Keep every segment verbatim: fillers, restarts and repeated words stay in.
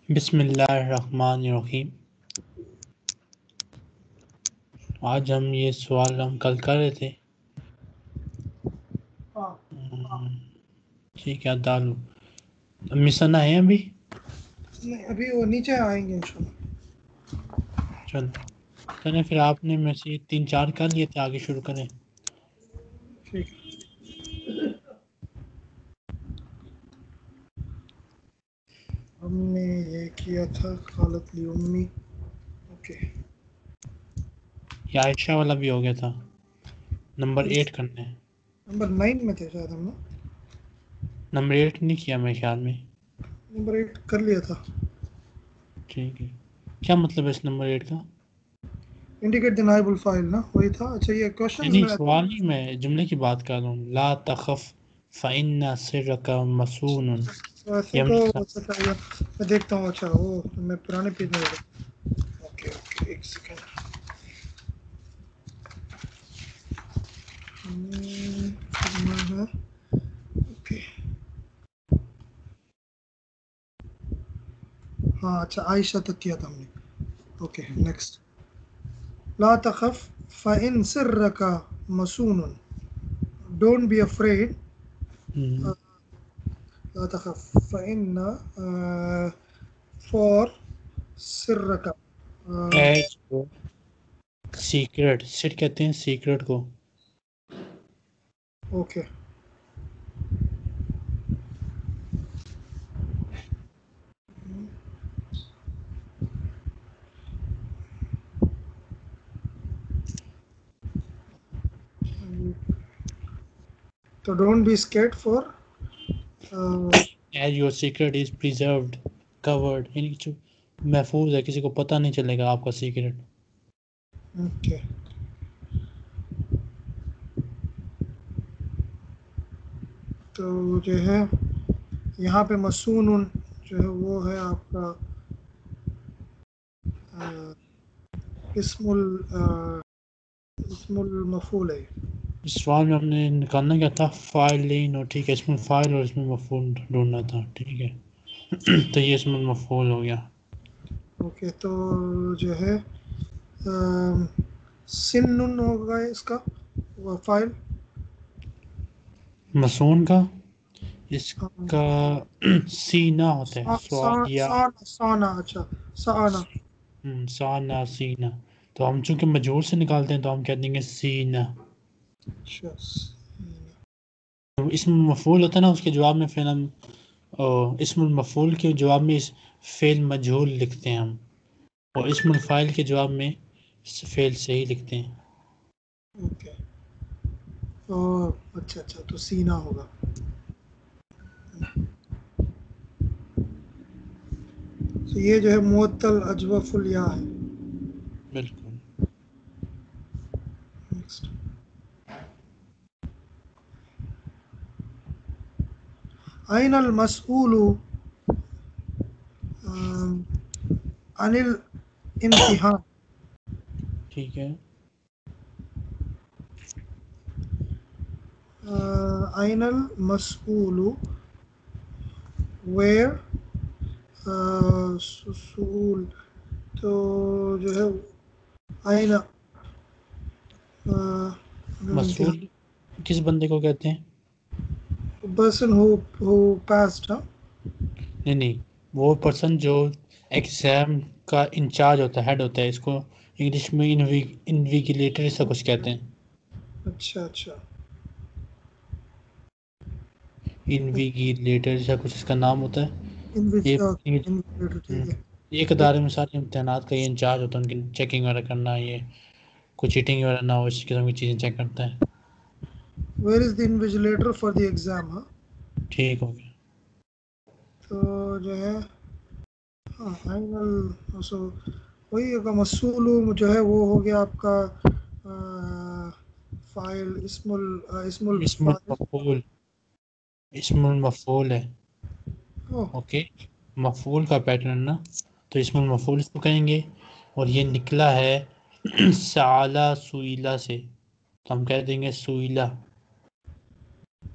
بسم اللہ الرحمن الرحیم. آج ہم یہ سوال ہم کل کر رہے تھے. ٹھیک ہے. دالو مسنا ہے ابھی نہیں ابھی وہ نیچے آئیں گے انشاءاللہ. چلو چلیں پھر آپ نے میں سے تین چار کر لیے تھے, آگے شروع کریں. ٹھیک ہے. ہم نے یہ کیا تھا قالت لی امی. اوکے یہ عائشہ والا بھی ہو گیا تھا. نمبر ایٹ کرنا ہے. نمبر نائن میں تھے شاید ہم نے. نمبر ایٹ نہیں کیا میں خیال میں. نمبر ایٹ کر لیا تھا. ٹھیک ہے. کیا مطلب ہے اس نمبر ایٹ کا؟ انڈیکیٹ دی نائب الفاعل نا وہی تھا. اچھا یہ نہیں کوشچنز نہیں میں سوال نہیں, میں جملے کی بات کر رہا ہوں. لا تخف فإن سرک مسون. ویسے یہ تو ہم اچھا میں دیکھتا ہوں. اچھا وہ میں پرانے پیج میں. اوکے اوکے ایک سیکنڈ. ہے اوکے ہاں اچھا عائشہ تک کیا تھا ہم نے. Okay next. لا تخف فإن سرک مسون. Don't be afraid. ہم، لا تخف فإن uh, for سرک uh, ایج کو سیکرٹ سٹ کہتے ہیں سیکرٹ کو. اوکے تو don't be asked for as your secret is preserved covered, یعنی کہ محفوظ ہے, کسی کو پتہ نہیں چلے گا آپ کا سیکرٹ. اوکے. تو جو ہے یہاں پہ مسون جو ہے وہ ہے آپ کا آ، اسم ال آ، اسم المفعول ہے. اس سوال میں ہم نے نکالنا کیا تھا؟ فائل لین, اور ٹھیک ہے اسم الفائل اور اسم المفعول ڈھونڈنا تھا. ٹھیک ہے تو یہ اسم المفعول ہو گیا. اوکے تو جو ہے آم، سنن ہوگا اس کا وہ فائل. مسون کا اس کا سینہ ہوتا ہے. سواد یا سانا سانا اچھا سانا. ہم، سانہ سینہ. تو ہم چونکہ مجہول سے نکالتے ہیں تو ہم کہہ دیں گے سینہ. اچھا اسم مفعول ہوتا ہے نا, اس کے جواب میں پھر ہم اسم المفعول کے جواب میں اس فعل مجہول لکھتے ہیں ہم, اور اسم الفاعل کے جواب میں فعل صحیح لکھتے ہیں. اوکے. او اچھا اچھا تو سینا ہوگا. تو یہ جو ہے معطل اجوف الیا ہے. بالکل. نیکسٹ. أين المسؤول آم، عن الامتحان. ٹھیک ہے. آ، أين المسؤول where آ، سؤول تو جو ہے أين آ، الامتحان. مسئول کس بندے کو کہتے ہیں؟ person who who passed huh? نہیں نہیں, وہ پرسن جو ایگزام کا انچارج ہوتا ہے, ہیڈ ہوتا ہے. اس کو انگلش میں انویگیلیٹر ایسا کچھ کہتے ہیں. اچھا اچھا انویگیلیٹر ایسا کچھ اس کا نام ہوتا ہے. یہ انویجیلیٹر. ہم، ٹھیک ہے. ایک ادارے میں سارے امتحانات کا یہ انچارج ہوتا ہے, ان کی چیکنگ وغیرہ کرنا, یہ کچھ چیٹنگ وغیرہ نہ ہو, اس قسم کی چیزیں چیک کرتا ہے. where is the invigilator for the exam huh? ٹھیک ہو گیا. تو جو ہے ہاں أين ال سو وہی ہوگا. مسؤول جو ہے وہ ہو گیا آپ کا آ، فائل اسم ال آ، اسم اسم الفائل. المفعول اسم المفعول ہے. اوہ، اوکے, مفعول کا پیٹرن نا, تو اسم المفعول اس کو کہیں گے. اور یہ نکلا ہے سعلا سوئلہ سے, تو ہم کہہ دیں گے سوئلہ.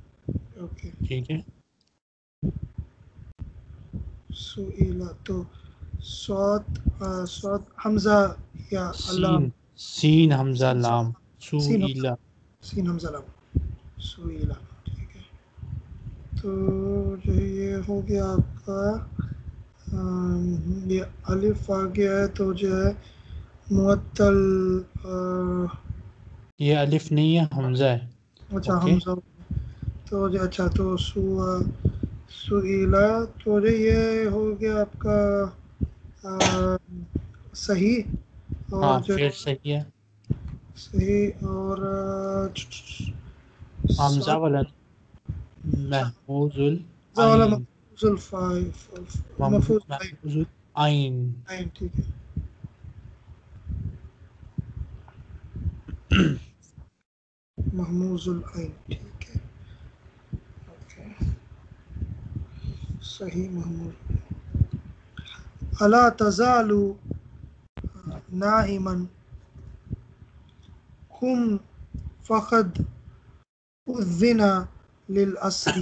اوکے ٹھیک ہے. سئیلا. تو صاد صاد حمزہ یا علام؟ سین سین حمزہ لام سین حمزہ سوئیلا سین حمزہ لام سویلا. ٹھیک ہے، تو جو ہے یہ ہو گیا آپ کا آم، یہ الف آ گیا ہے تو جو ہے معطل آ، یہ الف نہیں ہے حمزہ ہے. اچھا اوکے حمزہ تو جو اچھا تو سو سویلا تو جو یہ ہو گیا آپ کا آ، صحیح. اور ہاں جو پھر صحیح ہے. صحیح اور آ، حمزہ سات والا محفوظ والا العین مفعول الفاعل مفعول فاعل. محفوظ العین. عین، ٹھیک ہے. محموز العین، ٹھیک ہے. اوکے، صحیح محمود. الا تزال نائما قم فقد اذن للعصر.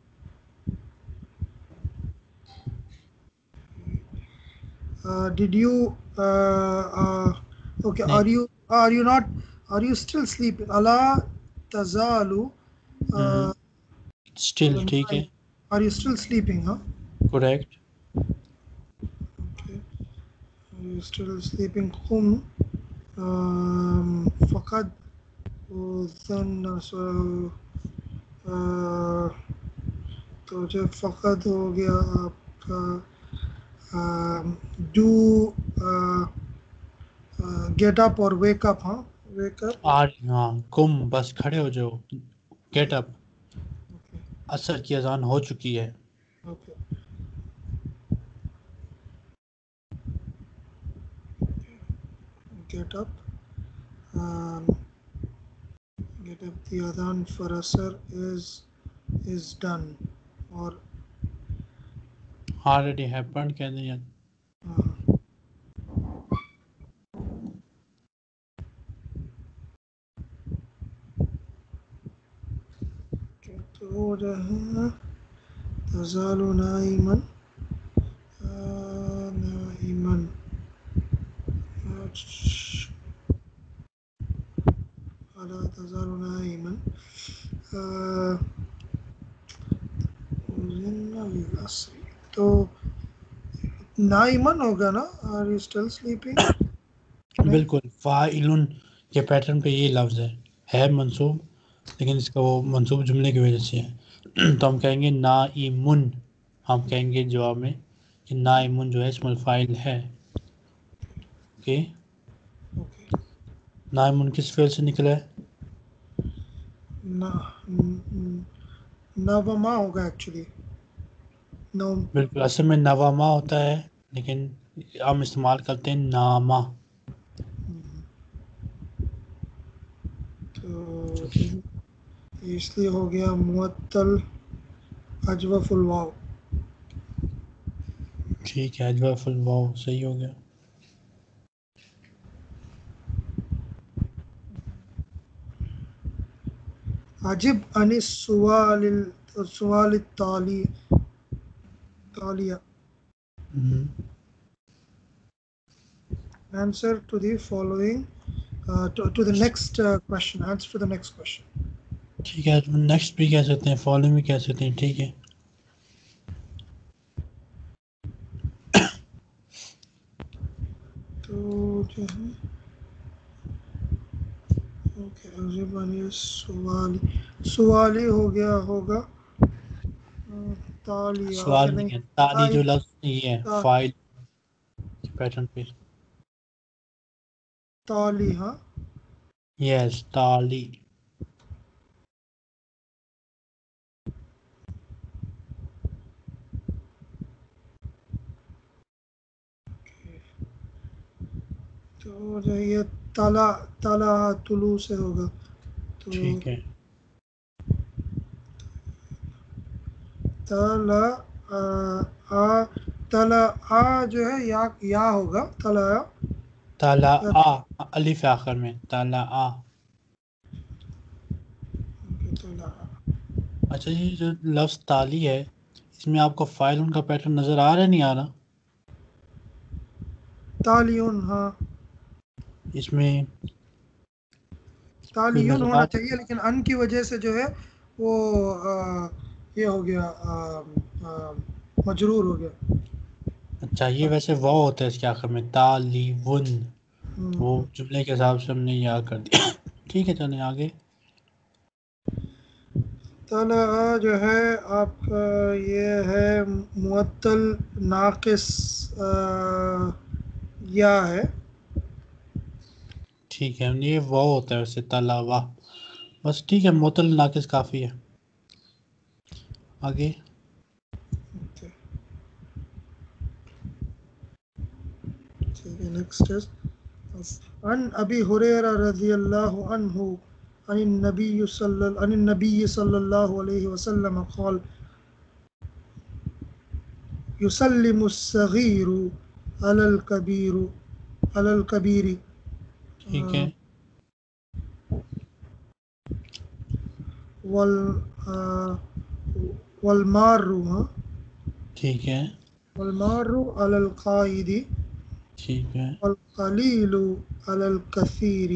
Uh, did you uh, uh, okay, نہیں are you are you not are you still sleeping? Ala tazalu uh, still ٹھیک ہے are you still sleeping, huh? Correct. Okay, are you still sleeping? Qum um, faqad then so uh, تو جو فقد ہو گیا آپ کا do get up اور wake up. ہاں ویک اپ. آر ہاں کم بس کھڑے ہو جاؤ. Get up. عصر کی اذان ہو چکی ہے. Okay, get up get up the اذان فار اثر از از ڈن. اور already happened کہہ دیں یا تو جو ہے تزال نائما نائما الا تزال نائما تو نائمن ہوگا نا. Are you still sleeping? بالکل. فاعلن کے پیٹرن پہ یہ لفظ ہے ہے منصوب لیکن اس کا وہ منصوب جملے کی وجہ سے ہے. تو ہم کہیں گے نائمن. ہم کہیں گے جواب میں کہ نائمن جو ہے اسم الفاعل ہے. اوکے نائمن کس فعل سے نکلا ہے؟ نوما ہوگا ایکچولی. نوم. بالکل اصل میں نواما ہوتا ہے لیکن ہم استعمال کرتے ہیں نامہ. تو اس لیے ہو گیا معطل اجوف الواو. ٹھیک ہے اجوف الواو صحیح ہو گیا. عجب عن السؤال السؤال التالي تالیہ. ہم، Answer to the following uh, to, to the next uh, question. Answer to the next question. ٹھیک ہے نیکسٹ بھی کہہ سکتے ہیں فالوئنگ بھی کہہ سکتے ہیں. ٹھیک ہے تو جو ہے اوکے عجب عن السؤال سوالی ہو گیا ہوگا تالیہ. اوکے سوال نہیں نہیں ہے. تالی جو لفظ یہ ہے تا- فاعل کے پیٹرن پہ. تالی. ہاں یس تالی. تو جو ہے یہ تالا تالا طلوع سے ہوگا. تو ٹھیک ہے تالا آ آ تالا آ جو ہے یا یا ہوگا تالا. تالا آ الف آخر میں تالا آ. تالا اچھا یہ جو لفظ تالی ہے اس میں آپ کو فاعل ان کا پیٹرن نظر آ رہا ہے نہیں آ رہا؟ تالیون، ہاں اس میں کوئی تالیون ہونا وضاحت؟ چاہیے، لیکن ان کی وجہ سے جو ہے وہ آ، یہ ہو گیا آ، آ، مجرور ہو گیا. اچھا یہ ویسے واو ہوتا ہے اس کے آخر میں، تالیون، ہم، وہ جملے کے حساب سے ہم نے یاد کر دیا. ٹھیک ہے چلیں آگے. طلع جو ہے آپ کا یہ ہے معطل ناقص آ، یا ہے. ٹھیک ہے یہ واو ہوتا ہے ویسے، تلاوا. بس ٹھیک ہے، معطل ناقص کافی ہے. آگے. ٹھیک ہے نیکسٹ ہے عن ابی ہریرہ رضی اللہ عنہ عن النبی صلی عن النبی صلی اللہ علیہ وسلم قال يسلم الصغير على الكبير على الكبير ٹھیک ہے. وال والمار ہاں ٹھیک ہے. والمار على القائد ٹھیک ہے. والقليل على الكثير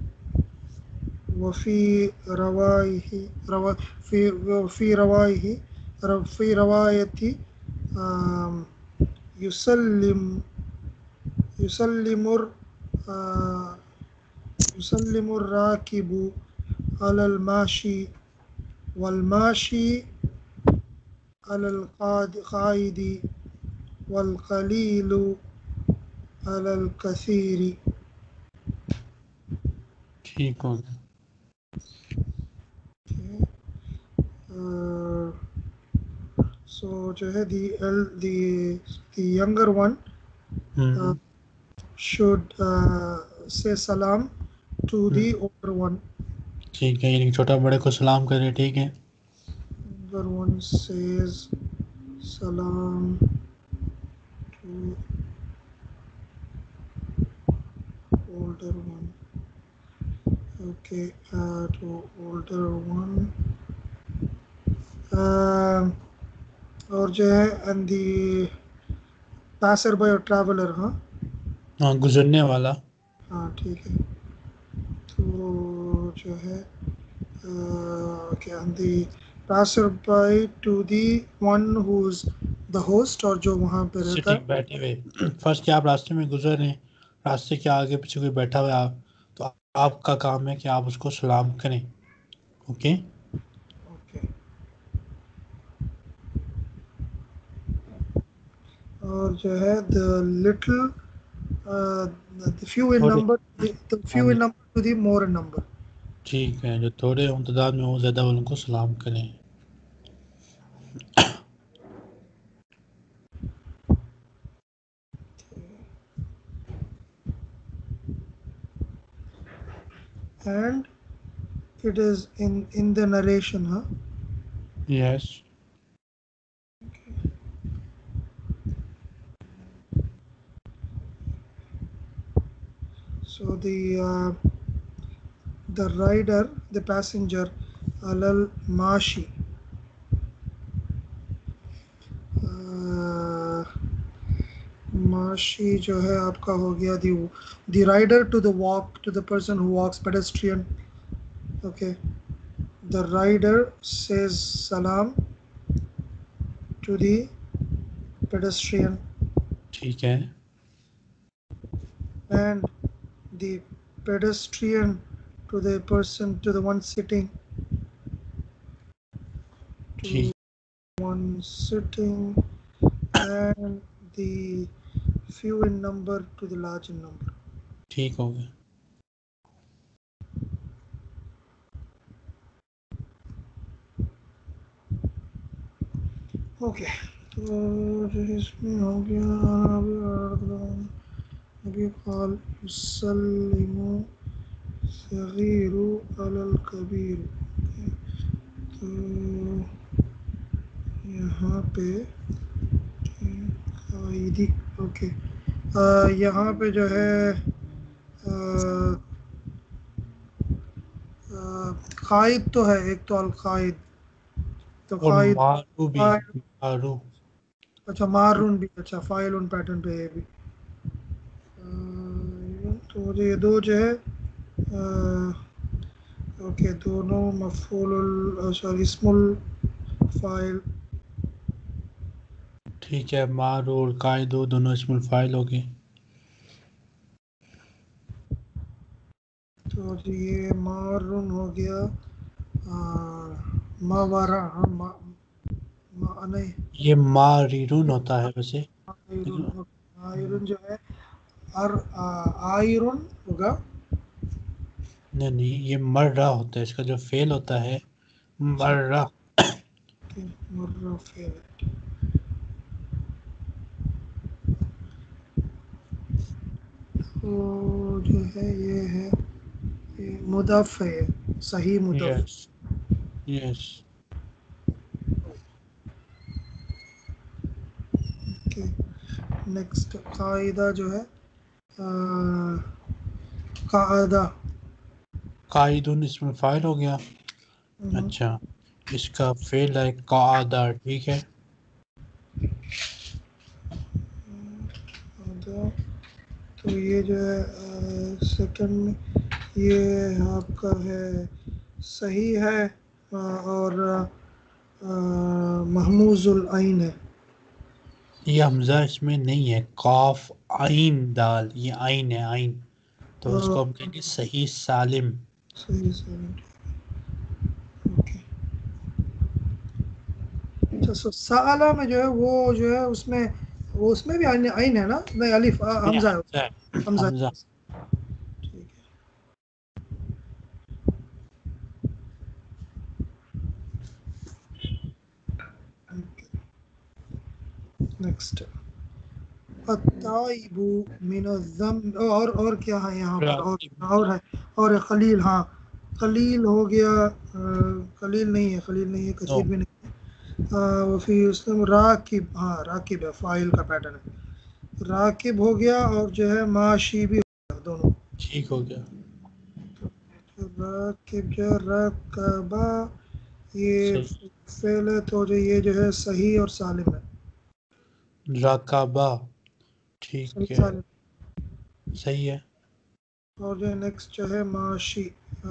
وفي روائه روا في في روائه في رواية آم، يسلم يسلم الر- آ، يسلم الراكب على الماشي والماشي على القائد والقليل على الكثير. ٹھیک ہو گیا. Uh, so جو ہے the the the younger one uh, ہوں should uh, say salam to the older one. ٹھیک ہے، یعنی چھوٹا بڑے کو سلام کرے. ٹھیک ہے. Younger one says salam to older one. Okay, uh, to older one. Uh, اور جو ہے and the passer by or traveler ہاں ہاں گزرنے والا. ہاں ٹھیک ہے. تو جو ہے کیا دی passer by to the one who's the host اور جو وہاں پہ رہتا سٹنگ ہے. بیٹھے ہوئے. فرض کہ آپ راستے میں گزر رہے ہیں، راستے کے آگے پیچھے کوئی بیٹھا ہوا ہے آپ تو آپ کا کام ہے کہ آپ اس کو سلام کریں. اوکے. اوکے. اور جو ہے the little uh, the few in تھوڑے. number the, the ہاں few G in number to the more in number. ٹھیک ہے، جو تھوڑے امتداد میں ہو زیادہ والوں کو سلام کریں. And it is in in the narration huh. Yes. So the uh, the rider the passenger alal mashi uh, mashi جو ہے آپ کا ہو گیا the the rider to the walk to the person who walks pedestrian. Okay, the rider says salam to the pedestrian ٹھیک ہے. and the pedestrian to the person to the one sitting to ٹھیک. one sitting and the few in number to the large in number. ٹھیک ہو گیا. Okay تو جو اس میں ہو گیا ابھی قال یسلم صغیر علی الکبیر. تو یہاں پہ قائدی اوکے یہاں پہ جو ہے قائد تو ہے ایک تو القائد تو اور قائد مارو بھی. مارو. اچھا مارون بھی اچھا فائل ان پیٹرن پہ ہے بھی. تو مجھے یہ دو جو ہے اوکے دونوں مفعول سوری اسم الفاعل. ٹھیک ہے، مار اور قائد دونوں اسم الفاعل ہو گئے. تو یہ مارن ہو گیا ماورا ہاں ما ما نہیں یہ ماریرون ہوتا ہے ویسے. آئرن آئرن جو ہے ار آئرن ہوگا. نہیں نہیں، یہ مرہ ہوتا ہے، اس کا جو فعل ہوتا ہے مرہ. کہ مرہ فعل. تو جو ہے یہ ہے یہ مضاف ہے، صحیح مضاف. یس یس. نیکسٹ قاعدہ جو ہے قاعدہ. قائدون اسم الفاعل ہو گیا. اچھا، اس کا فعل ہے قعدہ. ٹھیک ہے. تو یہ جو ہے سیکنڈ یہ آپ کا ہے صحیح ہے اور محموز العین ہے. یہ حمزہ اس میں نہیں ہے، قاف عین دال، یہ عین ہے عین، تو اس کو ہم کہیں گے صحیح سالم. صحیح صحیح. اوکے. اچھا سو سالہ میں جو ہے وہ جو ہے اس میں وہ اس میں بھی عین عین ہے نا؟ نہیں الف حمزہ ہے. حمزہ حمزہ. ٹھیک ہے. نیکسٹ التائب من الذنب. اور اور کیا ہے یہاں پر؟ اور اور ہے اور ہے خلیل. ہاں خلیل ہو گیا. خلیل نہیں ہے، خلیل نہیں ہے، کثیر بھی نہیں ہے. وفی اسلم راکب. ہاں راکب ہے، فاعل کا پیٹرن ہے. راکب ہو گیا اور جو ہے ماشی بھی ہو گیا، دونوں ٹھیک ہو گیا. راکب جو رکبہ یہ صحیح. فعل ہے تو جو یہ جو ہے صحیح اور سالم ہے. رکبہ. صحیح ٹھیک ہے، سالم. صحیح ہے. اور جو نیکسٹ جو ہے معاشی.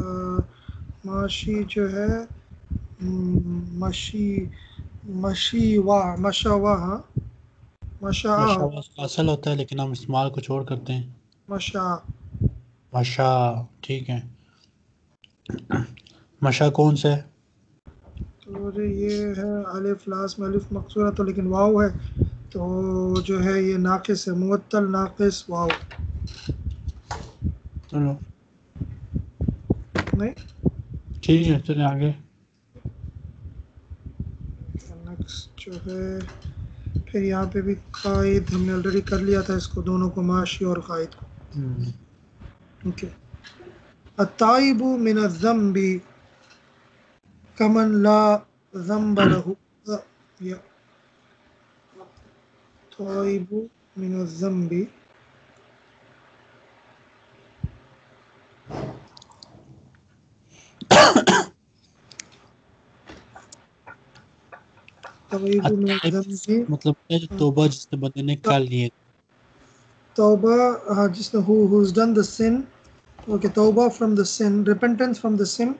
معاشی جو ہے مشی مشی وا مشا وا. ہاں مشا مشاء کا اصل ہوتا ہے لیکن ہم استعمال کچھ اور کرتے ہیں. مشا. مشاء. ٹھیک ہے. مشاء کون سا ہے؟ تو یہ ہے الف لاس میں الف مقصورہ تو لیکن واو ہے تو جو ہے یہ ناقص ہے، معطل ناقص واو. چلو نہیں. ٹھیک ہے، چلیں آگے. نیکسٹ جو ہے پھر یہاں پہ بھی قائد ہم نے آلریڈی کر لیا تھا اس کو، دونوں کو معاشی اور قائد کو. ہم، اوکے. التائب من الذنب کمن لا ذنب له. یا تائب من الذنب تائب من التائب الذنب. مطلب ہے جو توبہ جس نے بندے نے کر لیے. توبہ ہاں جس نے who who's done the sin. Okay, توبہ from the sin, repentance from the sin.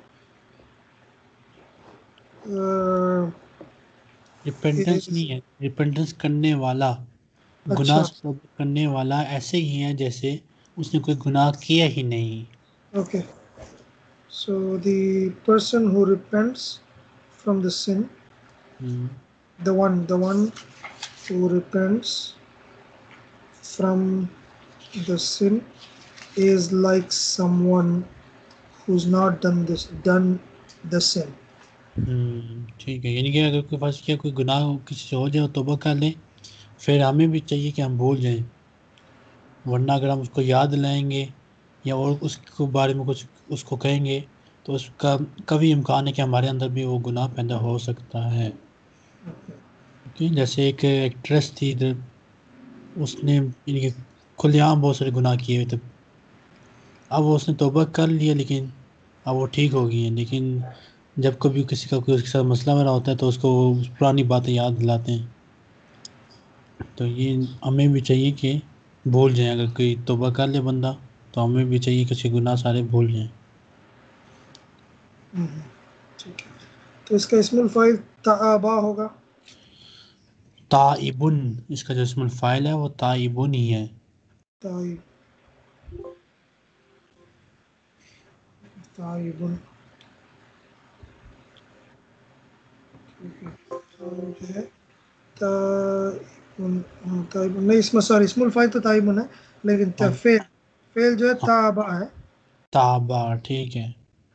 uh, repentance is نہیں ہے، ریپینٹنس کرنے والا، گناہ اچھا. سے توبہ کرنے والا ایسے ہی ہے جیسے اس نے کوئی گناہ کیا ہی نہیں. Okay, so the person who repents from the sin, ہم، the one the one who repents from the sin is like someone who's not done this done the sin. ہم، ٹھیک ہے. یعنی کہ اگر کوئی فرض کیا کوئی گناہ کسی سے ہو جائے اور توبہ کر لیں، پھر ہمیں بھی چاہیے کہ ہم بھول جائیں، ورنہ اگر ہم اس کو یاد لائیں گے یا اور اس کے بارے میں کچھ اس کو کہیں گے تو اس کا کبھی امکان ہے کہ ہمارے اندر بھی وہ گناہ پیدا ہو سکتا ہے. کہ جیسے ایک ایکٹریس تھی، ادھر اس نے یعنی کہ کھلے عام بہت سارے گناہ کیے ہوئے تھے. اب وہ اس نے توبہ کر لیا لیکن اب وہ ٹھیک ہو گئی ہیں، لیکن جب کبھی کسی کا کوئی اس کے ساتھ مسئلہ وغیرہ ہوتا ہے تو اس کو وہ پرانی باتیں یاد دلاتے ہیں. تو یہ ہمیں بھی چاہیے کہ بھول جائیں، اگر کوئی توبہ کر لے بندہ تو ہمیں بھی چاہیے کہ اسے گناہ سارے بھول جائیں. ٹھیک ہے، تو اس کا اسم الفاعل تعابا ہوگا. تائبن، اس کا جو اسم الفاعل ہے وہ تائبن ہی ہے. تائب تائبن ٹھیک ہے، تو جو ہے تائبن تائبن نہیں، اس میں سوری اسم الفاعل تو تائبن ہے، لیکن ہاں فعل فعل جو ہے تعابا ہے. تابا، ٹھیک ہے.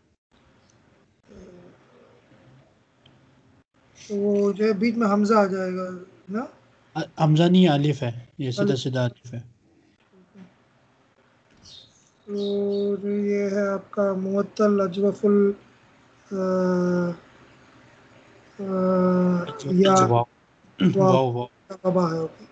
تو وہ جو ہے بیچ میں حمزہ آ جائے گا نا. حمزہ نہیں، الف ہے، یہ سیدھا الف. سیدھا الف ہے. تو جو یہ ہے آپ کا معطل اجوف ال آ، آ، یا واو واو واو واو. تعابا ہے. اوکے،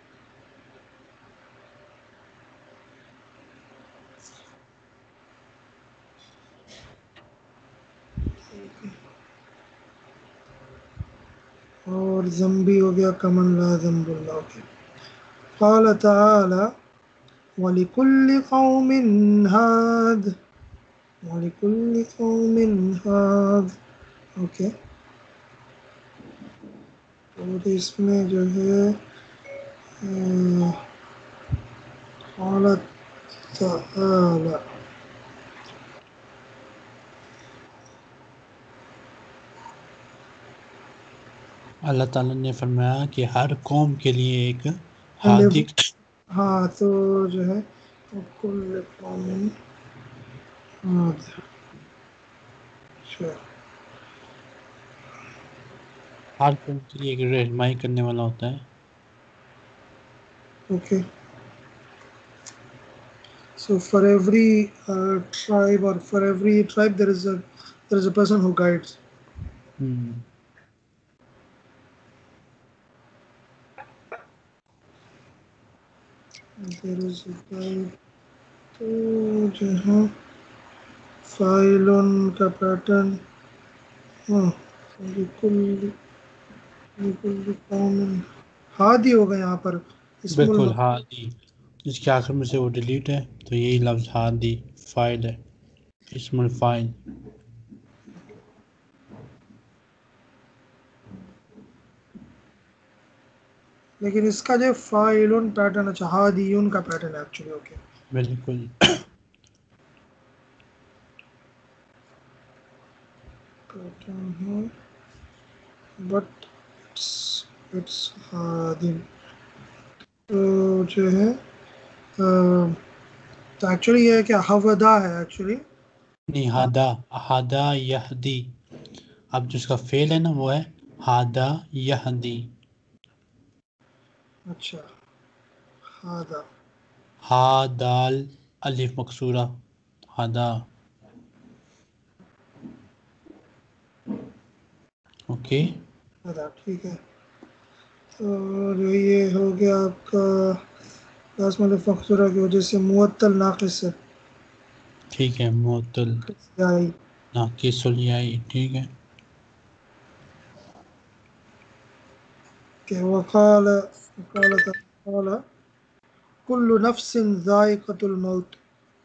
اور ذنبی ہو گیا کمن لا ذنب اللہ کے. قال تعالی وَلِكُلِّ قَوْمٍ هَادٍ وَلِكُلِّ قَوْمٍ هَادٍ. اوکے، اور اس میں جو ہے قال تعالی اللہ تعالیٰ نے فرمایا کہ ہر قوم کے لیے ایک ہادی. ہاں، تو جو ہے کل قوم ہاد. اچھا، ہر قوم کے لیے ایک رہنمائی کرنے والا ہوتا ہے. Okay. So for every uh, tribe or for every tribe there is a there is a person who guides. ہم، There is a guide. تو جو ہے فائلون کا پیٹرن، ہاں بالکل بالکل قوم ہادی ہوگا یہاں پر اسم بالکل الم. ہادی، اس کے آخر میں سے وہ ڈیلیٹ ہے تو یہی لفظ ہادی فائل ہے، اسم الفائل. لیکن اس کا جو فائلون پیٹرن، اچھا ہادیون کا پیٹرن ہے ایکچولی. اوکے، بالکل. پیٹرن ہے بٹ اٹس ہادی. تو جو ہے تو ایکچولی یہ ہے کہ حودا ہے ایکچولی. نہیں، ہادا ہادا یہدی. اب جو اس کا فعل ہے نا وہ ہے ہادا یہدی. اچھا، ہادا ہا دال الف مکسورہ، ہادا. اوکے. ہادا ٹھیک ہے. اور یہ ہو گیا آپ کا لازم الفقصورہ کی وجہ سے معطل ناقص ہے. ٹھیک ہے، معطل آئی. ناقص الیائی، ٹھیک ہے. کہ وقال وقال تعالی کل نفس ذائقۃ الموت.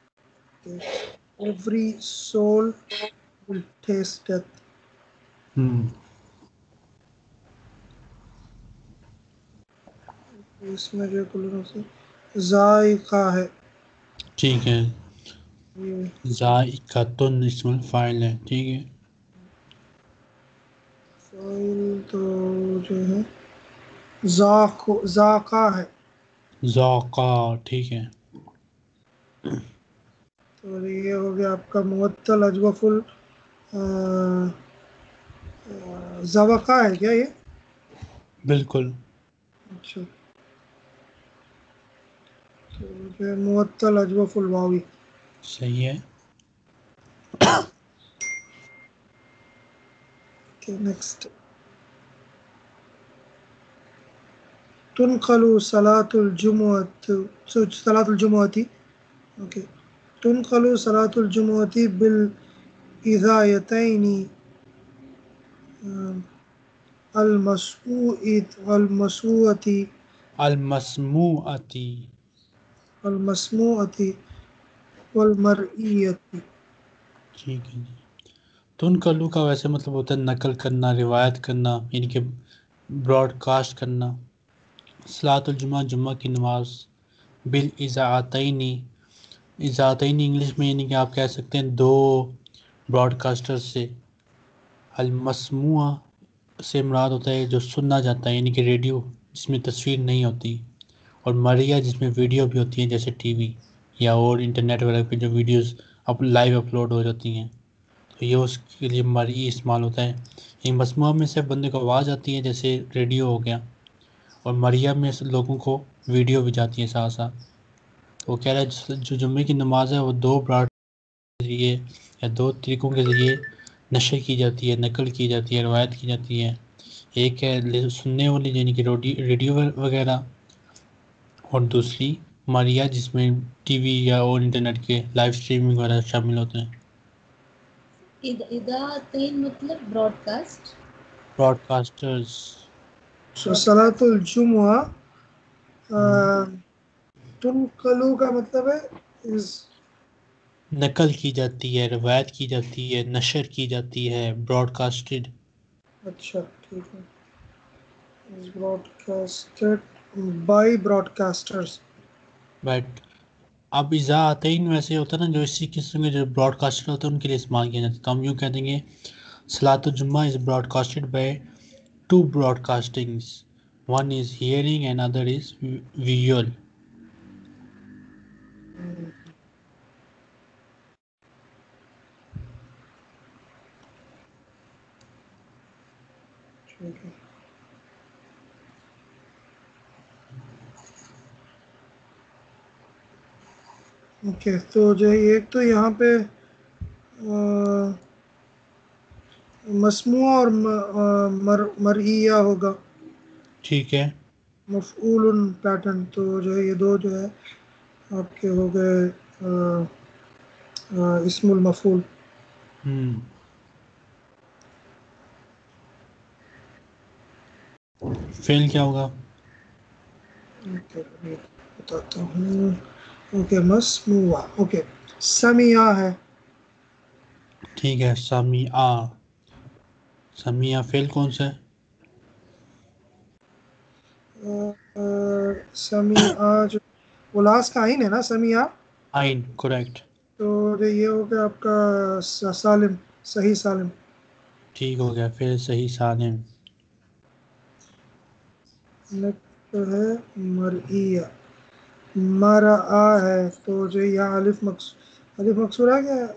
Every soul will taste death. ہم، اس میں جو کل نفس ذائقہ ہے. ٹھیک ہے. یہ ذائقۃن اسم الفاعل ہے، ٹھیک ہے. فائل تو جو ہے ذاق ذاقہ ہے. ذوقا، ٹھیک ہے. تو یہ ہو گیا آپ کا معطل اجوف ال ذوقہ ہے کیا یہ؟ بالکل اچھا، تو جو ہے معطل اجوف الواوی. صحیح ہے. Okay, next. تنقل صلاة الجمعة صلاة الجمعة اوکے تنقل صلاة الجمعة بالإذايتين المسموعة المسموعة المسموعتی، المسموعتی والمرئیتی. ٹھیک ہے جی. تنقلو کا ویسے مطلب ہوتا ہے نقل کرنا، روایت کرنا، یعنی کہ براڈ کاسٹ کرنا. صلاۃ الجمعہ جمعہ کی نماز. بالاذاعتین، اذاعتین انگلش میں یعنی کہ آپ کہہ سکتے ہیں دو براڈ کاسٹر سے. المسموع سے مراد ہوتا ہے جو سننا جاتا ہے، یعنی کہ ریڈیو جس میں تصویر نہیں ہوتی، اور مرئیہ جس میں ویڈیو بھی ہوتی ہیں جیسے ٹی وی یا اور انٹرنیٹ وغیرہ پہ جو ویڈیوز اب لائیو اپلوڈ ہو جاتی ہیں، تو یہ اس کے لیے مرئی استعمال ہوتا ہے. یہ مسموعہ میں سے بندے کو آواز آتی ہے جیسے ریڈیو ہو گیا، اور مریم میں سے لوگوں کو ویڈیو بھی جاتی ہے ساتھ ساتھ. تو وہ کہہ رہا ہے جو جمعے کی نماز ہے وہ دو براڈ کے ذریعے یا دو طریقوں کے ذریعے نشر کی جاتی ہے، نقل کی جاتی ہے، روایت کی جاتی ہے. ایک ہے سننے والی یعنی کہ ریڈیو وغیرہ، اور دوسری مریا جس میں ٹی وی یا اور انٹرنیٹ کے لائیو اسٹریمنگ وغیرہ شامل ہوتے ہیں. اذاعتین مطلب broadcast. Broadcasters. So صلاۃ الجمعہ تنقلو کا مطلب ہے is نقل کی جاتی ہے، روایت کی جاتی ہے، نشر کی جاتی ہے، براڈ کاسٹڈ. اچھا ٹھیک ہے. is broadcasted by broadcasters. But اب اذاعتین ویسے ہوتا ہے نا، جو اسی قسم کے جو براڈ کاسٹر ہوتے ہیں ان کے لیے استعمال کیا جاتا ہے. تو ہم یوں کہہ دیں گے صلاۃ الجمعہ is broadcasted by two broadcastings, one is hearing and other is visual. ٹھیک ہے. اوکے تو جو ہے ایک تو یہاں پہ مسموع اور مرئیہ ہوگا. ٹھیک ہے. مفعول پیٹرن تو جو ہے یہ دو جو ہے آپ کے ہو گئے اسم المفعول. ہوں فعل کیا ہوگا؟ اوکے بتاتا ہوں. اوکے مسموع. اوکے سمیع ہے. ٹھیک ہے. سمیع. سمیع فعل کون سا ہے؟ سمیع جو الاس کا آئین ہے نا سمیع. آئین کریکٹ. تو یہ ہو گیا آپ کا سالم، صحیح سالم. ٹھیک ہو گیا. پھر صحیح سالم. نیکسٹ ہے مرئیہ. مرآ ہے تو جو یہاں الف مکس الف مکسور ہے کیا؟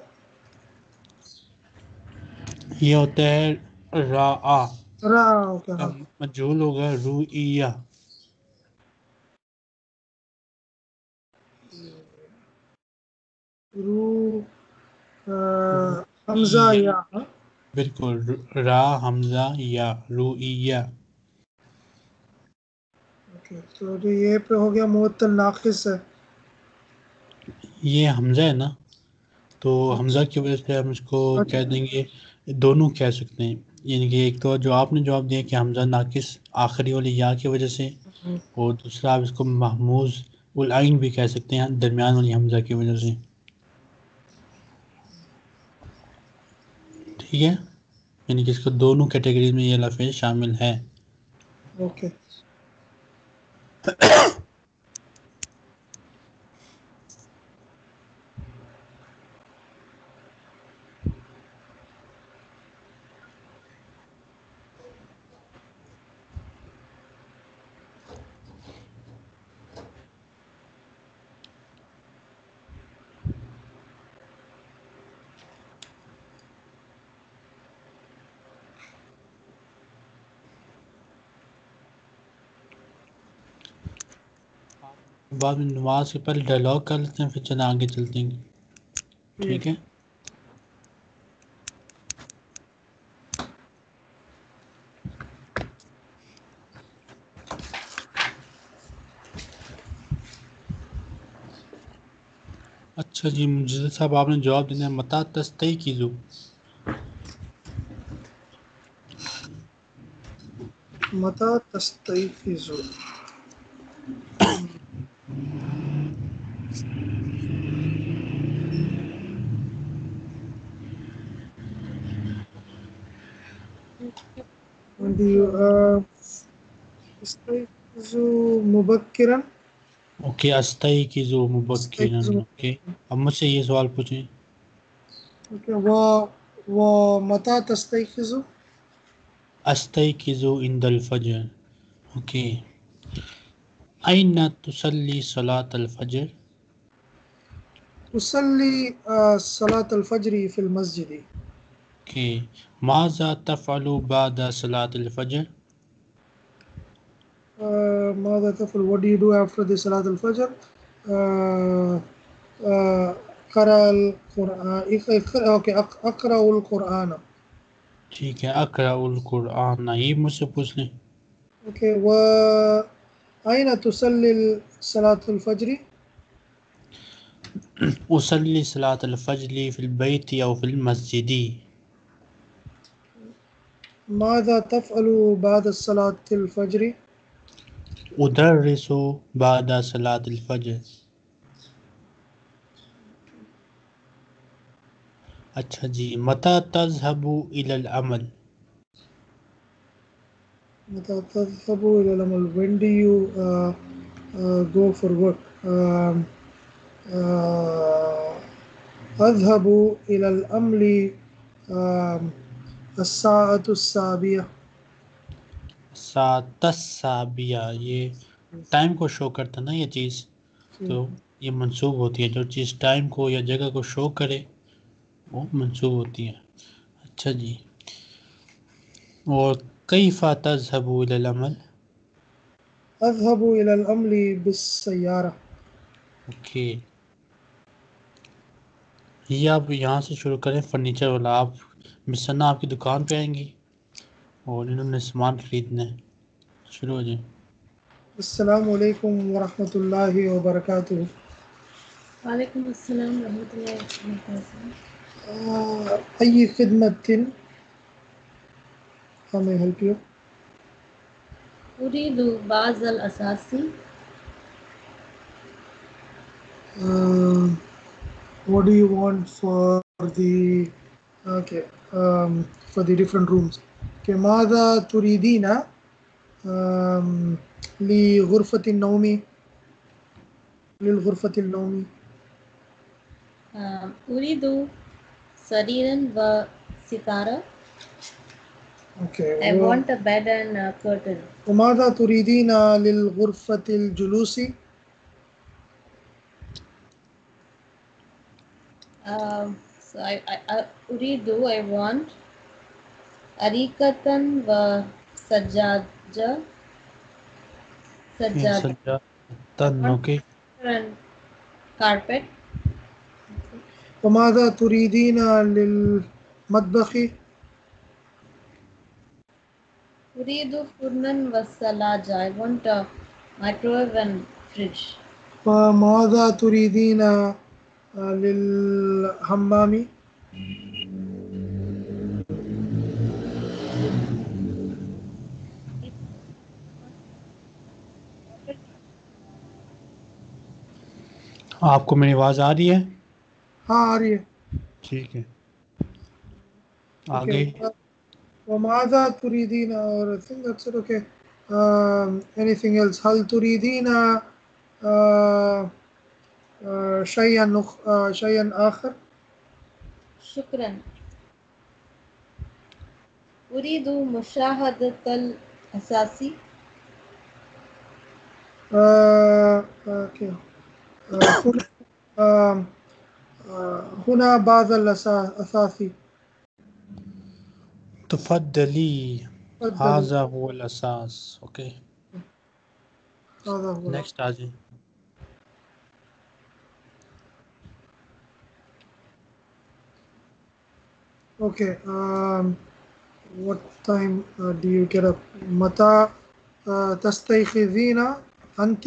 یہ ہوتا ہے راآ. رآ. اوکے ہاں. مجہول ہوگا روئیہ. رو حمزہ یا بالکل. را حمزہ یا روئیہ. اوکے تو جو یہ پہ ہو گیا معطل ناقص ہے. یہ حمزہ ہے نا، تو حمزہ کی وجہ سے ہم اس کو کہہ دیں گے، دونوں کہہ سکتے ہیں. یعنی کہ ایک تو جو آپ نے جواب دیا کہ حمزہ ناقص آخری والی یا کی وجہ سے، اور دوسرا آپ اس کو محموز العین بھی کہہ سکتے ہیں درمیان والی حمزہ کی وجہ سے. ٹھیک ہے. یعنی کہ اس کو دونوں کیٹیگریز میں یہ لفظ شامل ہے. اوکے. بعد میں نماز کے پہلے ڈائلاگ کر لیتے ہیں، پھر چلیں آگے چلتے ہیں. ٹھیک ہے. اچھا جی مجدد صاحب آپ نے جواب دینا ہے متا تستیقظوا. متی تستيقظ. when do you uh, استيقظ مبكرا اوکے استيقظ مبكرا. استيقظ اوکے اب مجھ سے یہ سوال پوچھیں. مبكرا و ومتى تستيقظ استيقظ عند الفجر. اوکے أين تصلي صلاة الفجر؟ أصلي آه، صلاة الفجر في المسجد. اوکے ماذا تفعل بعد صلاة الفجر؟ آه، ماذا تفعل what do you do after the صلاة الفجر آه، آه، قرأ القرآن اقرأ- اوكي أق- أقرأ القرآن. ٹھیک ہے اقرأ القرآن. یہ مجھ سے پوچھ لیں. اوكي وأين تصلي صلاة الفجر؟ اصلی صلاة الفجر في البيت أو في المسجد. ماذا تفعل بعد صلاة الفجر؟ ادرس بعد صلاة الفجر. اچھا جی متى تذهب إلى العمل؟ متى تذهب إلى العمل when do you uh, uh, go for work um, uh, أذهب إلى العمل um, الساعة السابعة. ساعة السابعة یہ ٹائم کو شو کرتا نا یہ چیز، تو یہ منسوب ہوتی ہے. جو چیز ٹائم کو یا جگہ کو شو کرے وہ منسوب ہوتی ہے. اچھا جی اور کیف تذهب إلى العمل؟ أذهب إلى العمل بالسيارة. اوکے یہ آپ یہاں سے شروع کریں فرنیچر والا. آپ مسنا آپ کی دکان پہ آئیں گی اور انہوں نے سامان خریدنا ہے. شروع ہو جائیں. السلام علیکم ورحمۃ اللہ وبرکاتہ. وعلیکم السلام ورحمۃ اللہ وبرکاتہ. آه، أي خدمة how may I help you? أريد بعض الأساسي. Uh, what do you want for the okay um, for the different rooms? Okay, ماذا تريدين um, لغرفة النوم للغرفة النوم؟ آم، أريد سريرا وستارة. Okay. I و- want a bed and a curtain. وماذا تريدين للغرفة الجلوس؟ Um, so I, I, I أريد I want أريكة وسجادة سجادة سجادتن. Okay and carpet. وماذا تريدين للمطبخ؟ أريد فرنا وثلاجة. I want a microwave and fridge. وماذا تريدين آه، للحمام؟ آپ کو میری آواز آ رہی ہے؟ ہاں آ رہی ہے. ٹھیک ہے Okay. آگے. وماذا تريدين or I think that's it. Okay. Um, anything else? هل تريدين uh, uh, شيئا نخ- uh, شيئا آخر؟ شكرا. أريد مشاهدة الأساسي. آه، اوكي آه، هنا آه، آه، هنا بعض الأثاثي. تفضلی تفضلي. هذا هو الاساس. اوکے هذا هو. نیکسٹ آ جائیں. Okay. Um, what time uh, do you get up? متى uh, تستيقظين أنت؟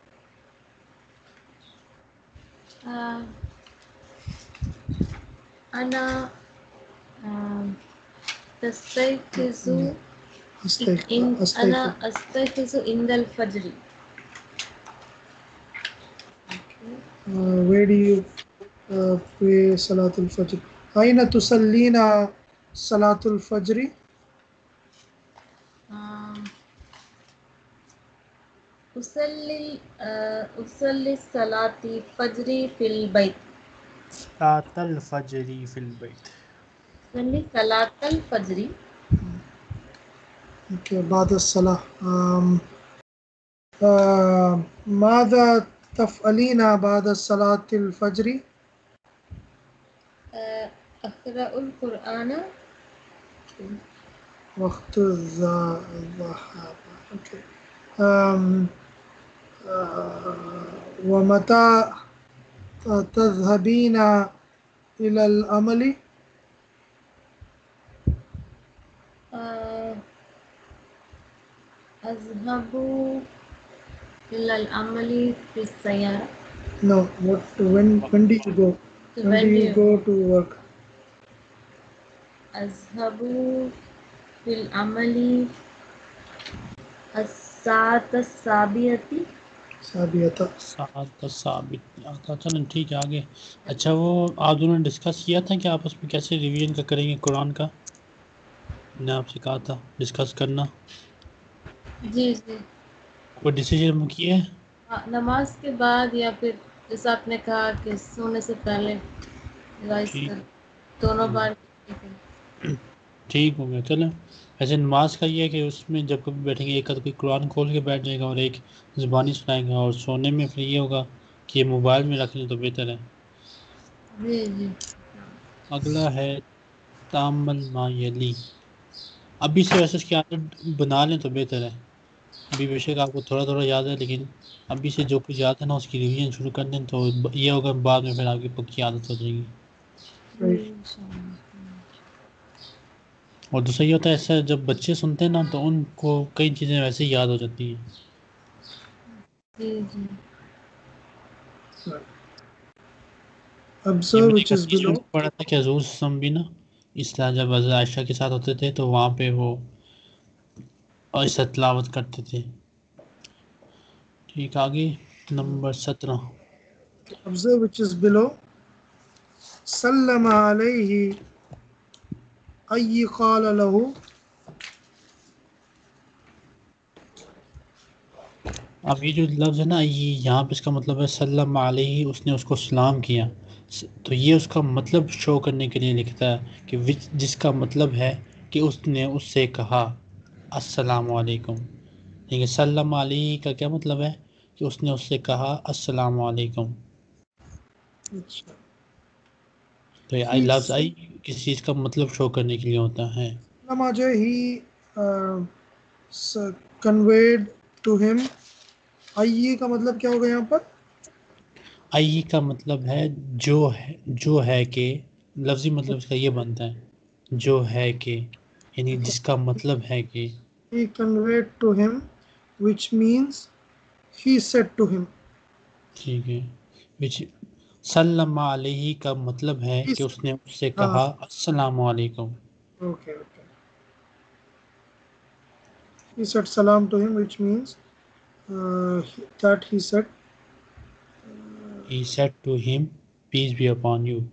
آه، أنا آم، تستيقظ أستيقظ إن أستيقظ أنا أستيقظ عند الفجر. uh, where do you uh, pray صلاة الفجر؟ أين تصلين صلاة الفجر؟ أصلي آه، أصلي الصلاة فجري في البيت. صلاة الفجر فی البیت. أصلي صلاة الفجر. اوكي بعد الصلاة. آم، آم، ماذا تفعلين بعد صلاة الفجر؟ آه، أقرأ القرآن. وقت الذ- الذهاب. اوكي. آم، آه، ومتى تذهبين إلى العمل؟ آه، أذهب إلى العمل في السيارة. No. What? When? When do you go? So When do when do you you go to work? أذهب في العمل الساعة السابعة. سابیتا. سعادت ثابت آتا. چلیں ٹھیک ہے آگے. اچھا وہ آپ دونوں نے ڈسکس کیا تھا کہ آپس میں کیسے ریویژن کا کریں گے قرآن کا؟ میں نے آپ سے کہا تھا ڈسکس کرنا. جی جی کوئی ڈیسیجن کیے ہے؟ ہاں، نماز کے بعد یا پھر جیسا آپ نے کہا کہ سونے سے پہلے ریوائز ٹھیک کر دونوں ہوں، بار. ٹھیک ہو گیا. چلیں ایسے نماز کا یہ ہے کہ اس میں جب کبھی بیٹھیں گے ایک آدھ کوئی قرآن کھول کے بیٹھ جائے گا اور ایک زبانی سنائے گا، اور سونے میں پھر یہ ہوگا کہ یہ موبائل میں رکھ لیں تو بہتر ہے. جی جی اگلا ہے تامل ما یلی. ابھی سے ویسے اس کی عادت بنا لیں تو بہتر ہے. ابھی بے شک آپ کو تھوڑا تھوڑا یاد ہے، لیکن ابھی سے جو کچھ یاد ہے نا اس کی ریویژن شروع کر دیں تو یہ ہوگا بعد میں پھر آپ کی پکی عادت ہو جائے گی. جی انشاءاللہ. اور دوسرا یہ ہوتا ہے ایسا جب بچے سنتے ہیں نا تو ان کو کئی چیزیں ویسے ہی یاد ہو جاتی ہیں. جی جی یہ Observe میں نے which ایک is حدیث میں below. پڑھا تھا کہ حضور صلی اللہ علیہ وسلم بھی نا اس طرح جب حضرت عائشہ کے ساتھ ہوتے تھے تو وہاں پہ وہ ایسا تلاوت کرتے تھے. ٹھیک آگے نمبر سترہ. Observe which is below. سلم علیہ ای قال له. اب یہ جو لفظ ہے نا یہ یہاں پہ اس کا مطلب ہے سلم علیہ، اس نے اس کو سلام کیا. تو یہ اس کا مطلب شو کرنے کے لیے لکھتا ہے کہ وچ جس کا مطلب ہے کہ اس نے اس سے کہا السلام علیکم. لیکن سلم علیہ کا کیا مطلب ہے کہ اس نے اس سے کہا السلام علیکم. اچھا. تو یہ آئی He لفظ آئی کسی چیز کا مطلب شو کرنے کے لیے ہوتا ہے. سلم جو he uh, conveyed to him. ای کا مطلب کیا ہوگا یہاں پر؟ آئی کا مطلب ہے جو ہے جو ہے کہ لفظی مطلب اس کا یہ بنتا ہے جو ہے کہ، یعنی جس کا مطلب ہے کہ. He conveyed to him which means he said to him. ٹھیک ہے. وچ سلم علیہ کا مطلب ہے He کہ اس نے اس سے ہاں کہا السلام علیکم. Okay okay. He said salam to him which means uh, that he said. He said to him peace be upon you.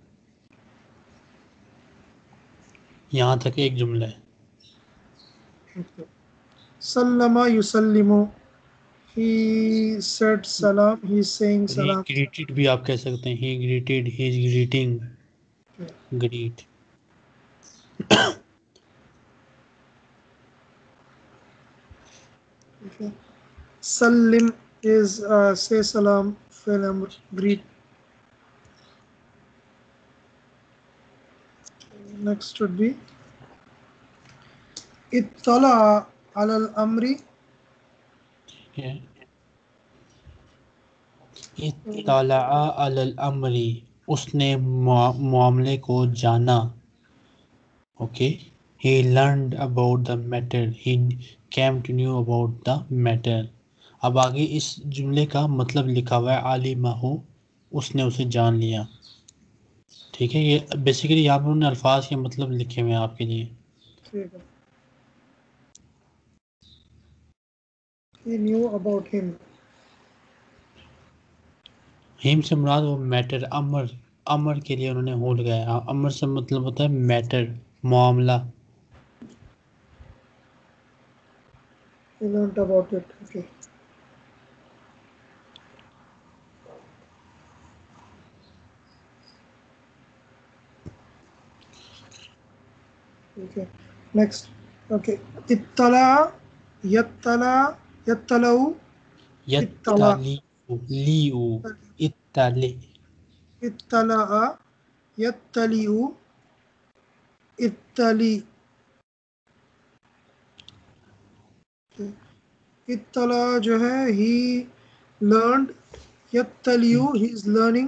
یہاں تک ایک جملہ ہے. Okay. سلم یسلم. He said salam. He is saying he salam. greeted بھی آپ کہہ سکتے ہیں. He greeted, he is greeting. Okay. Greet. Okay. Salim is uh, say salam. Fi'l amr, greet. Next would be اطلع على الامر. اطلع علی الامر، اس نے معاملے کو جانا. Okay. He learned about the matter. He came to know about the matter. اب آگے اس جملے کا مطلب لکھا ہوا ہے عالمہ، اس نے اسے جان لیا. ٹھیک ہے. یہ بیسیکلی یہاں پر انہوں نے الفاظ کے مطلب لکھے ہوئے ہیں آپ کے لیے. ٹھیک ہے. He knew about him. Him سے مراد وہ میٹر امر، امر کے لیے انہوں نے ہو لگایا. امر سے مطلب ہوتا ہے میٹر، معاملہ. He learnt about it. Okay. ٹھیک ہے نیکسٹ اوکے اطلع یطلع یطلع اطلع یتلیو لیو اتلی اطلع یطلع اطلی اطلع جو ہے ہی لرنڈ یطلع ہی از لرننگ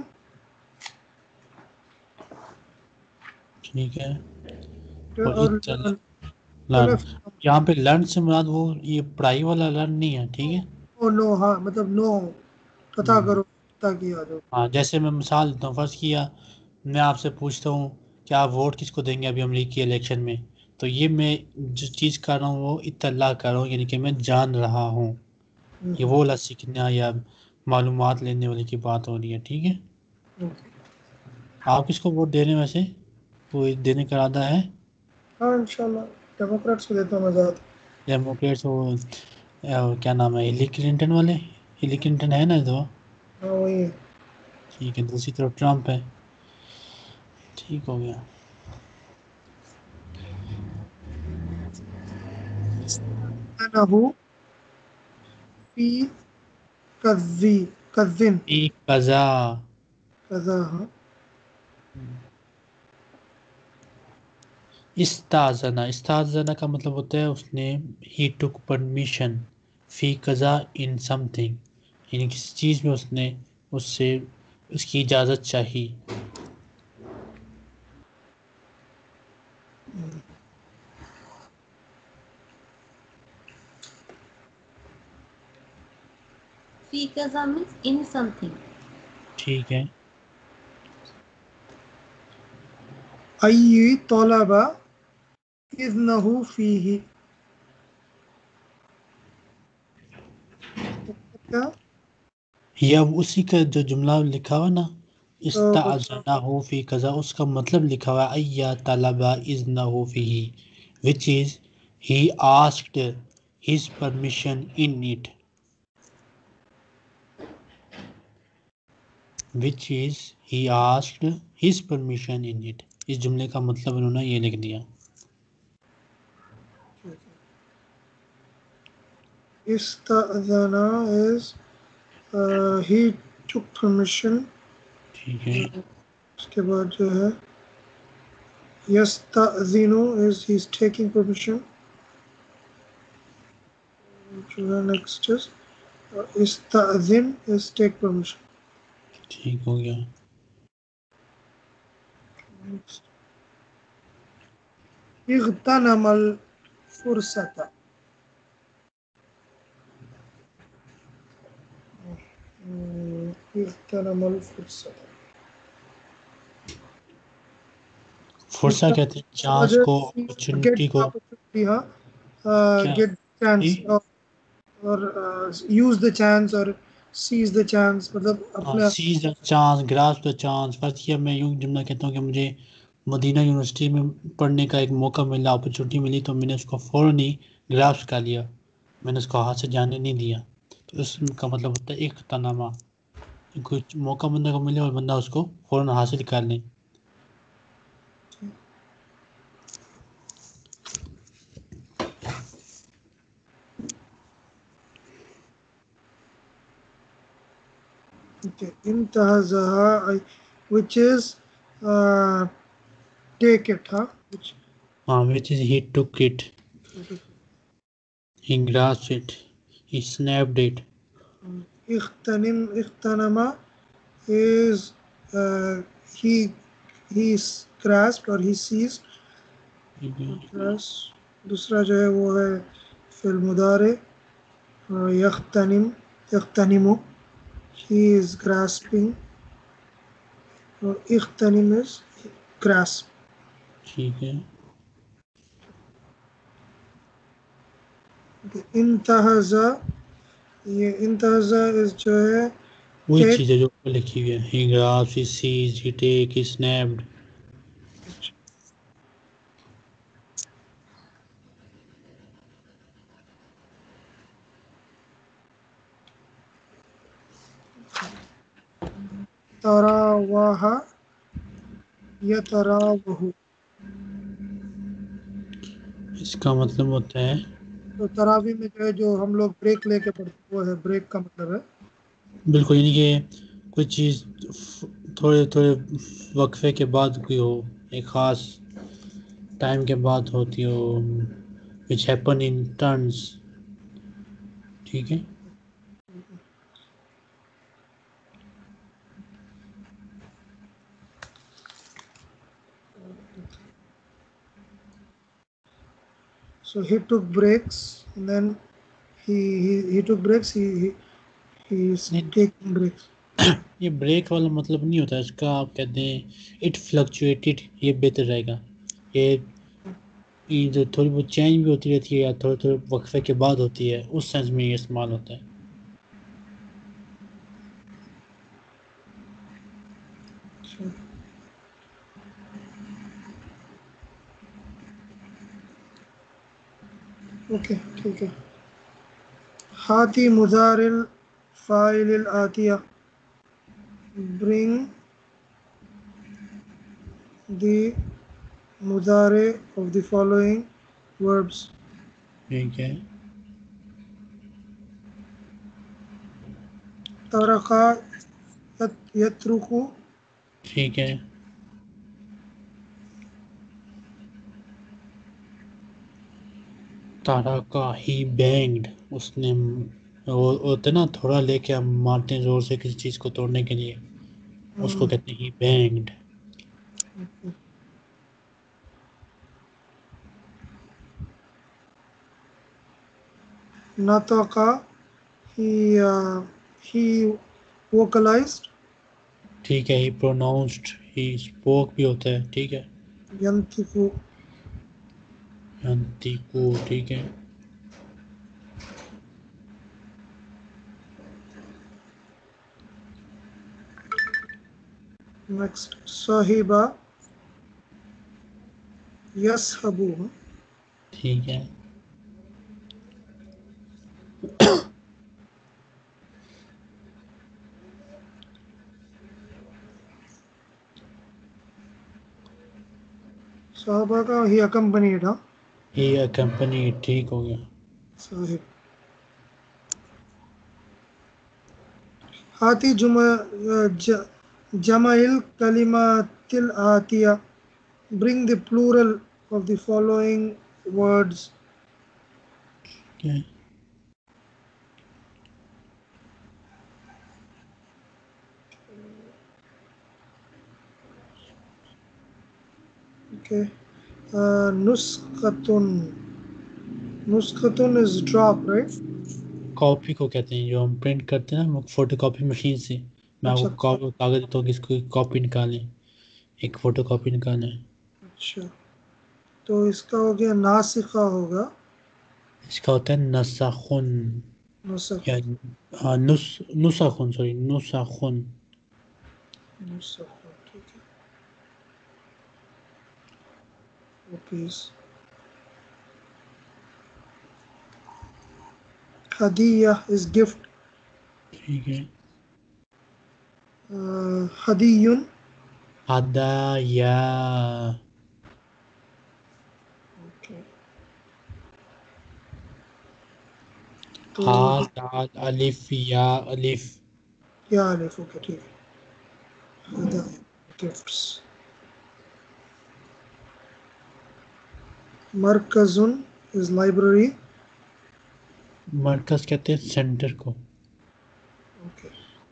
ٹھیک ہے اور اور اتل لرن طرف یہاں پہ لرن سے مراد وہ یہ پڑھائی والا لرن نہیں ہے ٹھیک ہے او نو ہاں مطلب نو پتہ کرو تاکہ یاد ہو ہاں جیسے میں مثال دیتا ہوں فرض کیا میں آپ سے پوچھتا ہوں کہ آپ ووٹ کس کو دیں گے ابھی امریکی الیکشن میں تو یہ میں جو چیز کر رہا ہوں وہ اطلاع کر رہا ہوں یعنی کہ میں جان رہا ہوں یہ وہ والا سیکھنا یا معلومات لینے والے کی بات ہو رہی ہے ٹھیک ہے آپ کس کو ووٹ دے رہے ہیں ویسے کوئی دینے کا ارادہ ہے ہاں انشاءاللہ ڈیموکریٹس کو دیتا ہوں میں زیادہ ڈیموکریٹس وہ کیا نام ہے ہیلی کلنٹن والے ہیلی کلنٹن ہے نا تو ہاں وہی ہے ٹھیک ہے دوسری طرف ٹرمپ ہے ٹھیک ہو گیا انہو فی کذی کذن ایک قضا قضا ہاں استاذنا استاذنا کا مطلب ہوتا ہے اس نے ہی ٹک پرمیشن فی قضا ان سم تھنگ یعنی کسی چیز میں اس نے اس سے اس کی اجازت چاہی فی قضا means in something. ٹھیک ہے ای طلب اذنہ فیہ کیا یا اسی کا جو جملہ لکھا ہوا نا استعذنہ فی قضا اس کا مطلب لکھا ہوا ہے ایا طلب اذنہ فیہ which is he asked his permission in it which is he asked his permission in it اس جملے کا مطلب انہوں نے یہ لکھ دیا استأذن is uh, he took permission ٹھیک ہے اس کے بعد جو ہے یستأذن is he is taking permission جو ہے next is uh, استأذن is take permission ٹھیک ہو گیا next اغتنم الفرصة اغتنم الفرصة فرصہ کہتے ہیں چانس کو اپرچونٹی کو ہاں کیا گیٹ چانس جی اور یوز دا چانس اور سیز دا چانس مطلب اپنا seize the chance grasp the chance فرض کیا میں یوں جملہ کہتا ہوں کہ مجھے مدینہ یونیورسٹی میں پڑھنے کا ایک موقع ملا اپرچونٹی ملی تو میں نے اس کو فوراً ہی گراسپ کر لیا میں نے اس کو ہاتھ سے جانے نہیں دیا تو اس کا مطلب ہوتا ہے اقتنامہ کوئی موقع بندے کو ملے اور بندہ اس کو فوراً حاصل کر لے انتہزها which is uh, take it huh which ہاں which is he took it he grasped it he snapped it اغتنم اغتنما is uh, he he grasped or he seized plus دوسرا جو ہے وہ ہے فی المضارع یغتنم یغتنم he is grasping اور اغتنم is grasp ٹھیک ہے انتہزا یہ انتہزا is جو ہے وہی take چیز ہے جو اوپر لکھی ہوئی ہے he grasped he seized he take he snapped تراواہ یتراوہ اس کا مطلب ہوتا ہے تو تراویح میں جو ہے جو ہم لوگ بریک لے کے پڑھتے وہ ہے بریک کا مطلب ہے بالکل، یعنی کہ کوئی چیز تھوڑے تھوڑے وقفے کے بعد کوئی ہو، ایک خاص ٹائم کے بعد ہوتی ہو، وچ ہیپن ان ٹرنس. ٹھیک ہے. So he took breaks and then he he, he took breaks he, he he's نہیں، taking breaks. یہ بریک والا مطلب نہیں ہوتا، اس کا آپ کہتے ہیں اٹ فلکچویٹڈ، یہ بہتر رہے گا. یہ یہ جو تھوڑی بہت چینج بھی ہوتی رہتی ہے یا تھوڑے تھوڑے وقفے کے بعد ہوتی ہے، اس سینس میں یہ استعمال ہوتا ہے. اوکے ٹھیک ہے. ہاتھی مضارع الفاعل الآتیہ bring the مضارع of the following verbs. ٹھیک ہے. ترک یترک ٹھیک ہے. تارا کا ہی بینگڈ، اس نے وہ ہوتا ہے نا تھوڑا لے کے ہم مارتے ہیں زور سے کسی چیز کو توڑنے کے لیے، اس کو کہتے ہیں ہی بینگڈ. نطق he uh, he vocalized. ٹھیک ہے. ہی پروناؤنسڈ، ہی اسپوک بھی ہوتا ہے. ٹھیک ہے. ينطق ینتیکو. ٹھیک ہے. next صاحب يصحب ٹھیک ہے. صحابہ کا he accompanied ہاں ہی کمپنی. ٹھیک ہو گیا. صاحب. ہاتھی جمع جمع الکلمات الآتیہ bring the plural of the following words. Okay. Okay. uh, نسختن نسختن is drop right. کاپی کو کہتے ہیں جو ہم پرنٹ کرتے ہیں نا فوٹو کاپی مشین سے. میں آپ اچھا کو کاغذ دیتا ہوں کہ اس کو کاپی نکالیں، ایک فوٹو کاپی نکالیں. اچھا تو اس کا ہو گیا ناسخہ ہوگا. اس کا ہوتا ہے نسخن نسخ یا ہاں نس نسخن سوری نسخن. نسخ ٹھیک ہے. پیس ہدیہ از گفٹ. ٹھیک ہے. ہدیٌ ہدایا. تو ہا دال الف یا الف. یا الف اوکے ٹھیک ہے. ہدایہ گفٹس. مرکز از لائبریری. مرکز کہتے ہیں سینٹر کو. Okay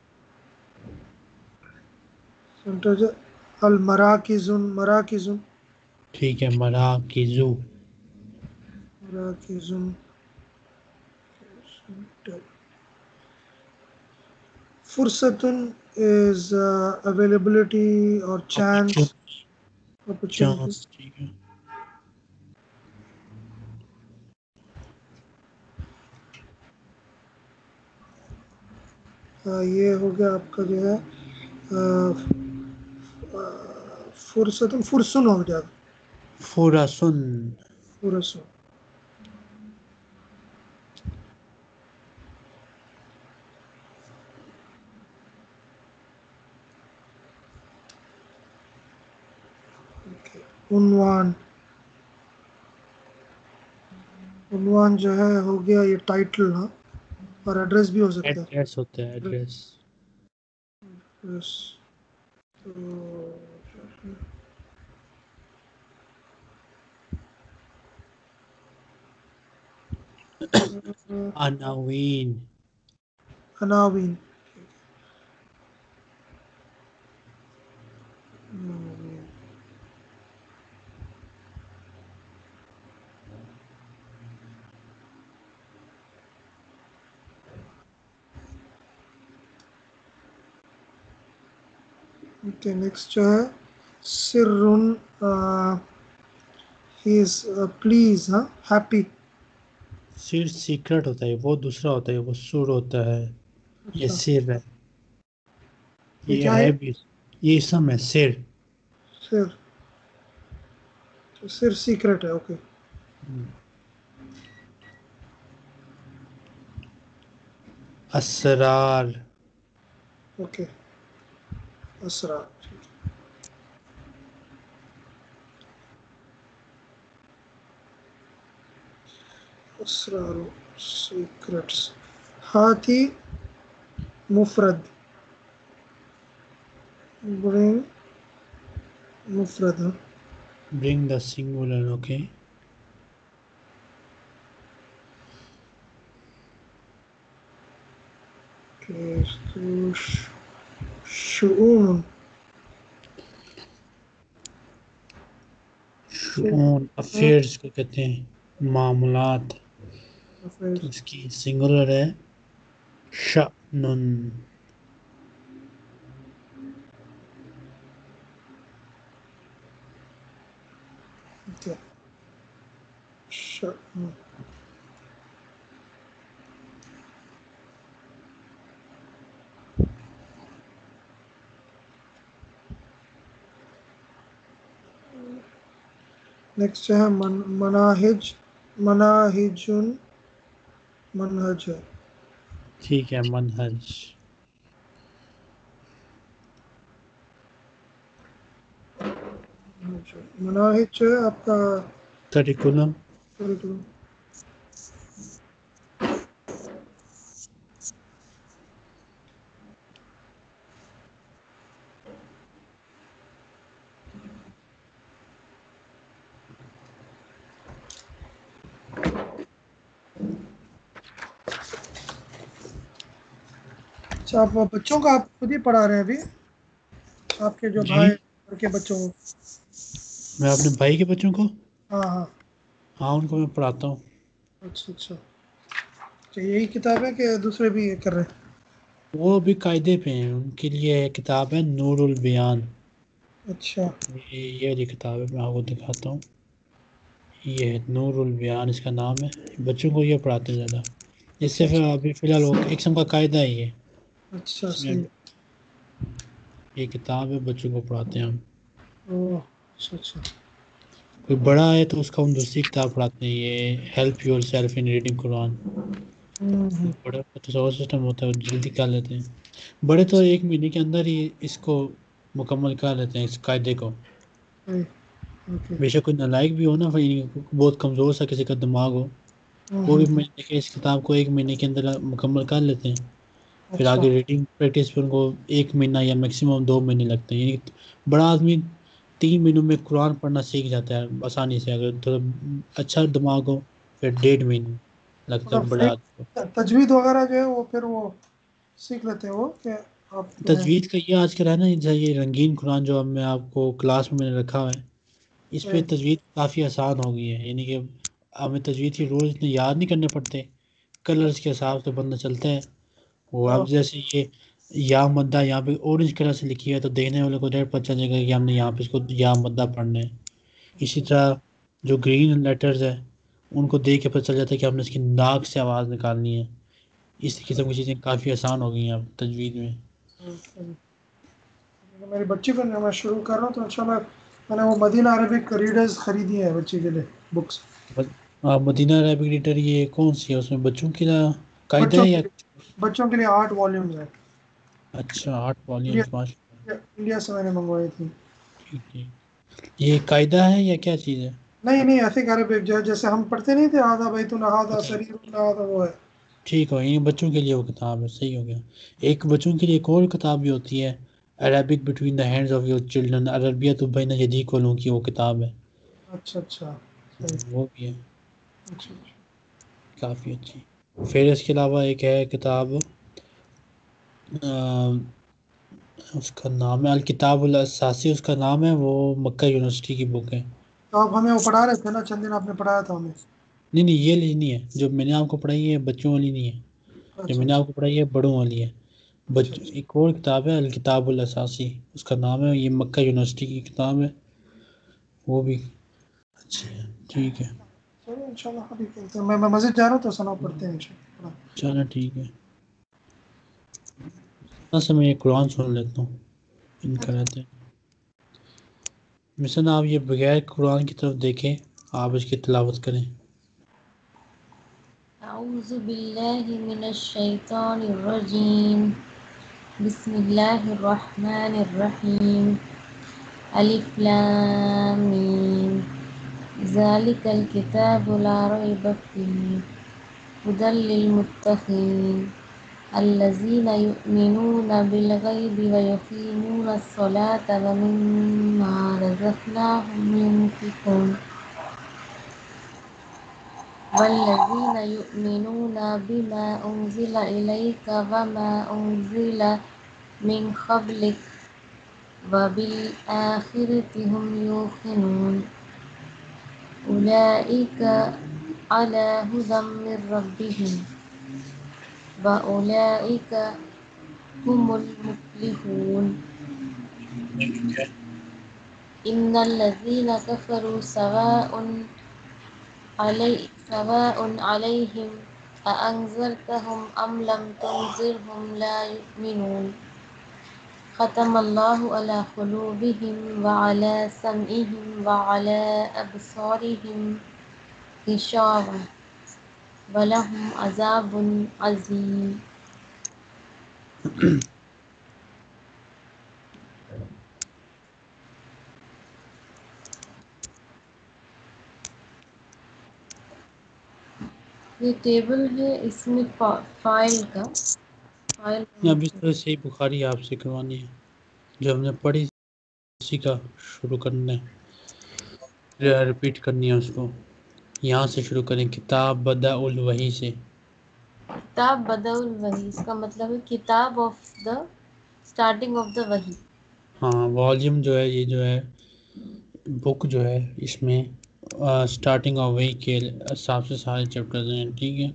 centre. المراکز مراکز ٹھیک ہے. مراکزو. مراکز سینٹر. فرصت is uh, availability or chance opportunity. Chance. ٹھیک ہے. uh, یہ ہو گیا آپ کا جو ہے فرصت فرسن ہو جائے گا. فرسن. فرسن. عنوان عنوان جو ہے ہو گیا یہ ٹائٹل، ہاں، اور ایڈریس بھی ہو سکتا ہے. ایڈریس ہوتا ہے ایڈریس. ایڈریس تو عناوین. عناوین. اوکے نیکسٹ جو ہے سرن ہی از پلیز، ہاں، ہیپی. سر سیکرٹ ہوتا ہے، وہ دوسرا ہوتا ہے، وہ سر ہوتا ہے، یہ اچھا سر ہے. یہ یہ کیا ہے؟ ہے بھی یہ اسم ہے سر. سر سر سیکرٹ ہے. اوکے اسرار. اوکے اسرار. اسرار سیکرٹس. ہاتھی مفرد، برنگ مفرد، ہاں. Bring the singular. اوکے شؤون. شؤون افیئرس کو کہتے ہیں، معاملات. تو اس کی سنگولر ہے شأنن. نیکسٹ ہے من- مناہج. مناہجن منہج ہے. ٹھیک ہے منہج. مناہج جو ہے آپ کا کریکولم. curriculum. اچھا آپ بچوں کا آپ خود ہی پڑھا رہے ہیں ابھی، آپ کے جو جی بھائی اور کے بچوں کو؟ میں اپنے بھائی کے بچوں کو، ہاں ہاں. ہاں ان کو میں پڑھاتا ہوں. اچھا اچھا. اچھا یہی کتاب ہے کہ دوسرے بھی کر رہے ہیں؟ وہ بھی قاعدے پہ ہیں، ان کے لیے کتاب ہے نور البیان. اچھا یہ یہ والی کتاب ہے، میں آپ کو دکھاتا ہوں. یہ ہے نور البیان اس کا نام ہے. بچوں کو یہ پڑھاتے ہیں زیادہ. اس سے اچھا پھر ابھی فی الحال وہ ایک قسم کا قاعدہ ہے یہ. اچھا اس میں صحیح. یہ کتاب ہے، بچوں کو پڑھاتے ہیں ہم. اوہ اچھا اچھا. کوئی بڑا ہے تو اس کو ہم دوسری کتاب پڑھاتے ہیں، یہ help yourself in reading Quran. ہوں ہوں. بڑے کا تو سو سسٹم ہوتا ہے، جلدی کر لیتے ہیں. بڑے تو ایک مہینے کے اندر ہی اس کو مکمل کر لیتے ہیں، اس قاعدے کو. صحیح. اوکے. بے شک کوئی نالائق بھی ہو نا، بہت کمزور سا کسی کا دماغ ہو، ہوں وہ بھی ہوں. مہینے کے اس کتاب کو ایک مہینے کے اندر مکمل کر لیتے ہیں. پھر اچھا آگے ریڈنگ پریکٹس پہ ان کو ایک مہینہ یا میکسیمم دو مہینے لگتے ہیں. یعنی بڑا آدمی تین مہینوں میں قرآن پڑھنا سیکھ جاتا ہے آسانی سے. اگر تھوڑا اچھا دماغ ہو پھر ڈیڑھ مہینے لگتا ہے مطلب بڑے آدمی کو. صحیح تجوید وغیرہ جو ہے وہ پھر وہ سیکھ لیتے ہیں وہ کہ آپ جو ہے؟ تجوید کا یہ آج کل ہے نا، یہ رنگین قرآن جو اب میں آپ کو کلاس میں میں نے رکھا ہوا ہے، اس پہ صحیح. تجوید کافی آسان ہو گئی ہے. یعنی کہ ہمیں تجوید کی روز اتنے یاد نہیں کرنے پڑتے، کلرز کے حساب سے بندہ چلتا ہے. وہ اب جیسے یہ یا مدہ یہاں پہ اورنج کلر سے لکھی ہے تو دیکھنے والے کو ڈیڑھ پتہ چل جائے گا کہ ہم نے یہاں پہ اس کو یا مدہ پڑھنا ہے. اسی طرح جو گرین لیٹرز ہے ان کو دیکھ کے پتہ چل جاتا ہے کہ ہم نے اس کی ناک سے آواز نکالنی ہے. اس قسم کی چیزیں کافی آسان ہو گئی ہیں اب تجوید میں. میری بچی کو میں شروع کر رہا ہوں تو انشاءاللہ میں نے وہ مدینہ عربک ریڈرز خریدی ہیں بچی کے لیے بکس. آپ مدینہ عربک ریڈر یہ کون سی ہے؟ اس میں بچوں کی قاعدہ بچوں ہے کے یا؟ لیے بچوں کے لیے آٹھ والیومز ہیں. اچھا آٹھ انڈیا والیومز، ماشاء اللہ. انڈیا سے میں نے منگوائی تھی. ٹھیک ٹھیک. یہ قاعدہ ہے یا کیا چیز ہے؟ نہیں نہیں ایتھک عربک جو ہے جیسے ہم پڑھتے نہیں تھے آدھا بیت الہادہ سریر آدھا وہ ہے. ٹھیک ہو یہ بچوں کے لیے وہ کتاب ہے صحیح ہو گیا. ایک بچوں کے لیے ایک اور کتاب بھی ہوتی ہے Arabic between the hands of your children عربیت بین یدیکم کی وہ کتاب ہے. اچھا اچھا صحیح. وہ بھی ہے اچھا اچھا. کافی اچھی. پھر اس کے علاوہ ایک ہے کتاب اس کا نام ہے الکتاب الاساسی اس کا نام ہے وہ مکہ یونیورسٹی کی بک ہے. تو آپ ہمیں وہ پڑھا رہے تھے نا چند دن آپ نے پڑھایا تھا ہمیں. نہیں نہیں یہ لی نہیں ہے جو میں نے آپ کو پڑھائی ہے بچوں والی نہیں ہے جو اچھا میں نے اچھا آپ کو پڑھائی ہے بڑوں والی ہے. اچھا بچ اچھا. ایک اور کتاب ہے الکتاب الاساسی اس کا نام ہے یہ مکہ یونیورسٹی کی کتاب ہے وہ بھی اچھی ہے. ٹھیک ہے چلو ان شاء اللہ ابھی کرتے ہیں. میں میں مسجد جا رہا ہوں تو سنا پڑھتے ہیں ان شاء اللہ. چلو ٹھیک ہے. سے میں یہ قرآن سن لیتا ہوں ان کا رہتے ہیں. مثلا آپ یہ بغیر قرآن کی طرف دیکھیں آپ اس کی تلاوت کریں. اعوذ باللہ من الشیطان الرجیم بسم اللہ الرحمن الرحیم الف لام میم ذالک الکتاب لا ریب فیہ ھدی للمتقین الذین یؤمنون بالغیب ویقیمون الصلاة ومما رزقناہم ينفقون والذین یؤمنون بما انزل الیک وما انزل من قبلک وبالآخرة هم یوقنون اولئک علی ھدی من ربہم واولئک هم المفلحون. ان الذین کفروا سواء علی سواء علیہم اانذرتهم ام لم تنذرهم لا یؤمنون ختم اللہ علی قلوبہم وعلی سمعہم وعلی ابصارہم غشاوہ ولہم عذاب عظیم. یہ ٹیبل ہے اس میں فائل کا فائل اب اس طرح سے ہی بخاری آپ سے کروانی ہے جو ہم نے پڑھی اسی کا شروع کرنا ہے رپیٹ کرنی ہے اس کو. یہاں سے شروع کریں کتاب بداء الوحی سے. کتاب بدء الوحی اس کا مطلب ہے کتاب of the starting of the وحی. ہاں والیوم جو ہے یہ جو ہے بک جو ہے اس میں اسٹارٹنگ آف وحی کے حساب سے سارے چیپٹرز ہیں. ٹھیک ہے.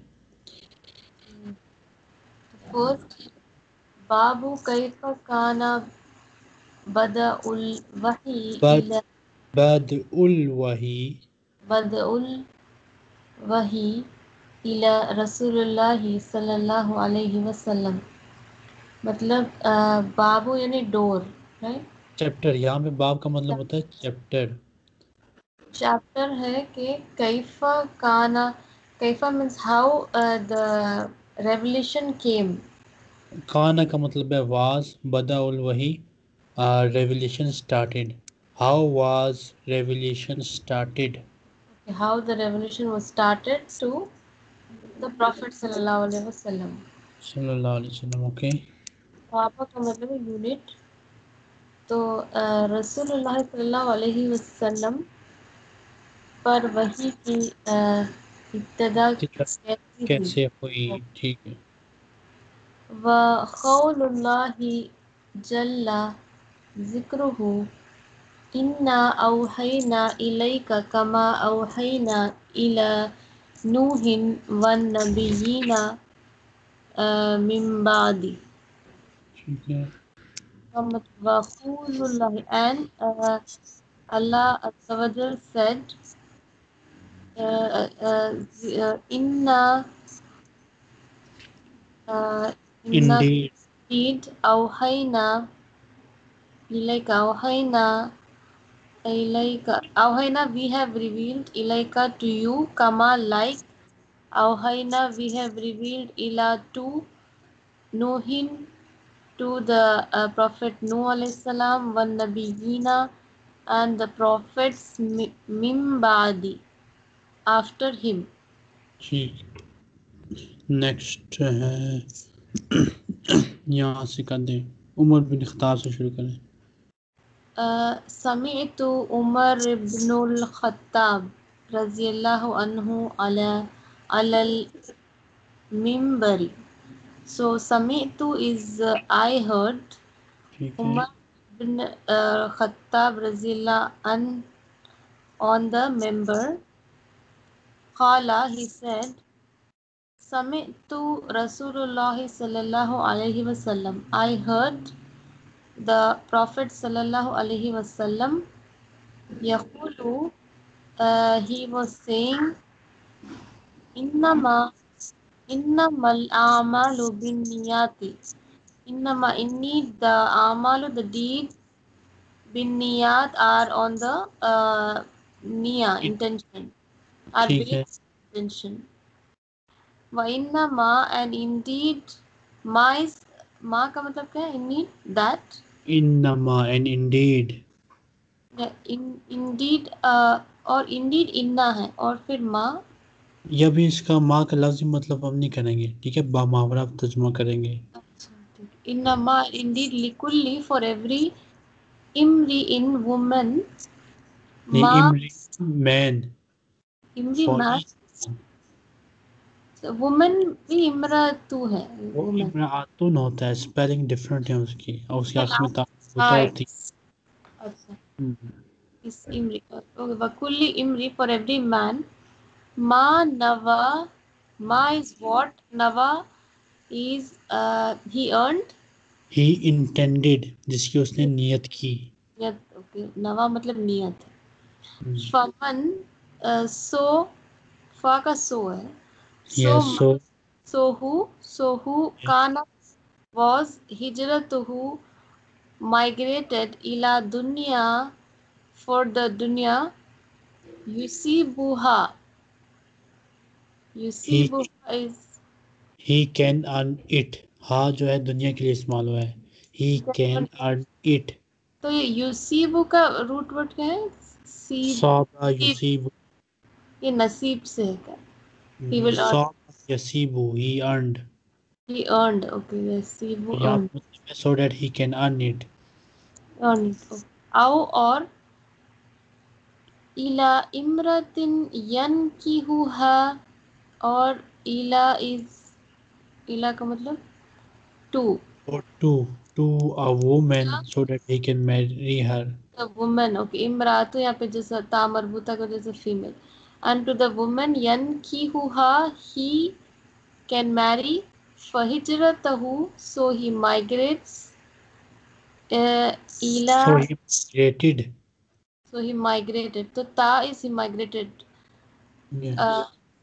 فرسٹ باب کیف کان بدء الوحی الی بدء الوحی بدء الوحی الی رسول اللہ صلی اللہ علیہ وسلم. مطلب بابو یعنی ڈور ہے. چیپٹر یہاں پہ باب کا مطلب ہوتا ہے چیپٹر. چیپٹر ہے کہ کیف کانا کیفا means how uh, the revelation came. کانا کا مطلب ہے واز بداء الوحی revelation started. How was revelation started? How the revelation was started to the Prophet صلی اللہ علیہ وسلم. صلی اللہ علیہ وسلم. اوکے. پاپا کا مطلب ہے یونٹ. تو رسول اللہ صلی اللہ علیہ وسلم پر وحی کی ابتدا کیسی ہوئی. کیسے ہوئی. ٹھیک ہے. وقول اللہ جل ذکرہ انا اوحینا الیک کما اوحینا الی نوح والنبیین من بعد. ٹھیک ہے. وقول اللہ and uh, Allah Azza wa Jal said uh, uh, uh, inna uh, inna Indeed. indeed awhayna ilayka awhayna ilayka awhayna we have revealed ilayka to you kama like awhayna we have revealed ila to Nuhin to the uh, Prophet Nuh alayhi salam wan nabiyina and the prophets mi- min ba'di, after him. ٹھیک. Next ہے یہاں سے کر دیں عمر بن خطاب سے شروع کریں. Uh, سمعت عمر بن الخطاب رضی اللہ عنہ علی علی المنبر. So سمعت is uh, I heard ٹھیک ہے. Umar bin uh, Khattab رضی اللہ عنہ on the member. قال, he said, سمعت رسول اللہ صلی اللہ علیہ وسلم, I heard the Prophet صلی اللہ علیہ وسلم یقول, uh, he was saying, انما انما الاعمال بالنیات, انما indeed the amal, the deed, binniyat are on the uh, niya, intention, are ٹھیک ہے. based on intention. wa innama, and indeed ma is, ma کا مطلب کیا ہے؟ indeed that, انما and indeed. yeah, in, indeed uh, اور indeed اننا ہے اور پھر ما. یا بھی اس کا ماں کا لفظی مطلب ہم نہیں کریں گے, ٹھیک ہے, با محاورہ ترجمہ کریں گے. اچھا ٹھیک. انما indeed لکلی, for every imri in woman, نہیں, ما امری man, imri for man, woman بھی امراتو ہے, وہ woman. امراۃن ہوتا ہے, اسپیلنگ ڈفرینٹ ہے اس کی, اور اس کے آخر میں تعلق ہوتا ہاں ہوتی. اچھا اس امری وکلی امری, for every man, ما نوا, ما is what, نوا is uh, he earned, he intended, جس کی اس نے نیت کی. نیت, okay, نوا مطلب نیت ہے. ہم، فمن سو, فا کا سو ہے, سو یا سو سو ہو سو ہو کانا was hijratuhu, migrated ila dunya, for the dunya, yusibuha, yusibuha is he can earn it, ہاں جو ہے دنیا کے لیے استعمال ہوا ہے, ہی کین ارن اٹ. تو یہ یوسیبو کا روٹ ورڈ کیا ہے؟ سیب, صابہ یصیب, یہ نصیب سے ہے کیا؟ he will earn, صابہ یصیب, he earned, he earned, okay, یسیبو یا earned, مطلب ہے so that he can earn it. earned, okay. او اور الا امرتن ینکیہوہا, اور الا is, الا کا مطلب to, Or to to a woman so that he can marry her. the woman, okay, امراتو یہاں پہ جیسا تا مربوطہ کا جیسے female, and to the woman ینکیہوہا, he can marry, فہجرتہو, so he migrates, uh, الا, So he migrated. so he migrated, تو تا is he migrated, Yeah. uh,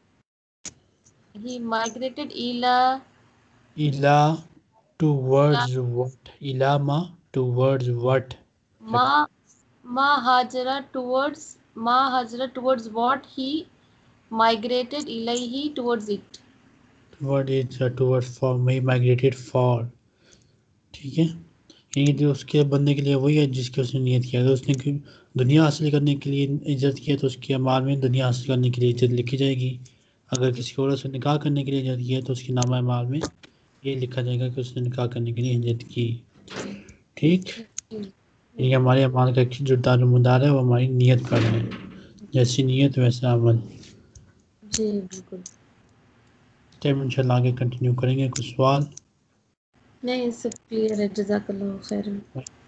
he migrated الا, Ila towards what? Ilama towards what? ما ما Hajra towards, ما Hajra towards what he migrated الیہ towards it. What is uh, towards for? He migrated for. ٹھیک ہے, یعنی جو اس کے بننے کے لیے وہی ہے جس کی اس نے نیت کیا. اگر اس نے کوئی دنیا حاصل کرنے کے لیے عزت کیا تو اس کے اعمال میں دنیا حاصل کرنے کے لیے عزت لکھی جائے گی. اگر کسی عورت سے نکاح کرنے کے لیے عزت کیا تو اس کے نامہ اعمال میں یہ لکھا جائے گا کہ اس نے نکاح کرنے کے لیے عزت کی. ٹھیک, یہ ہمارے اعمال کا جو دار و مدار ہے وہ ہماری نیت پر ہے, جیسی نیت ویسا عمل. جی بالکل. ٹائم ان شاء اللہ آگے کنٹینیو کریں گے. کچھ سوال؟ نہیں سب کلیئر ہے, جزاک اللہ خیر.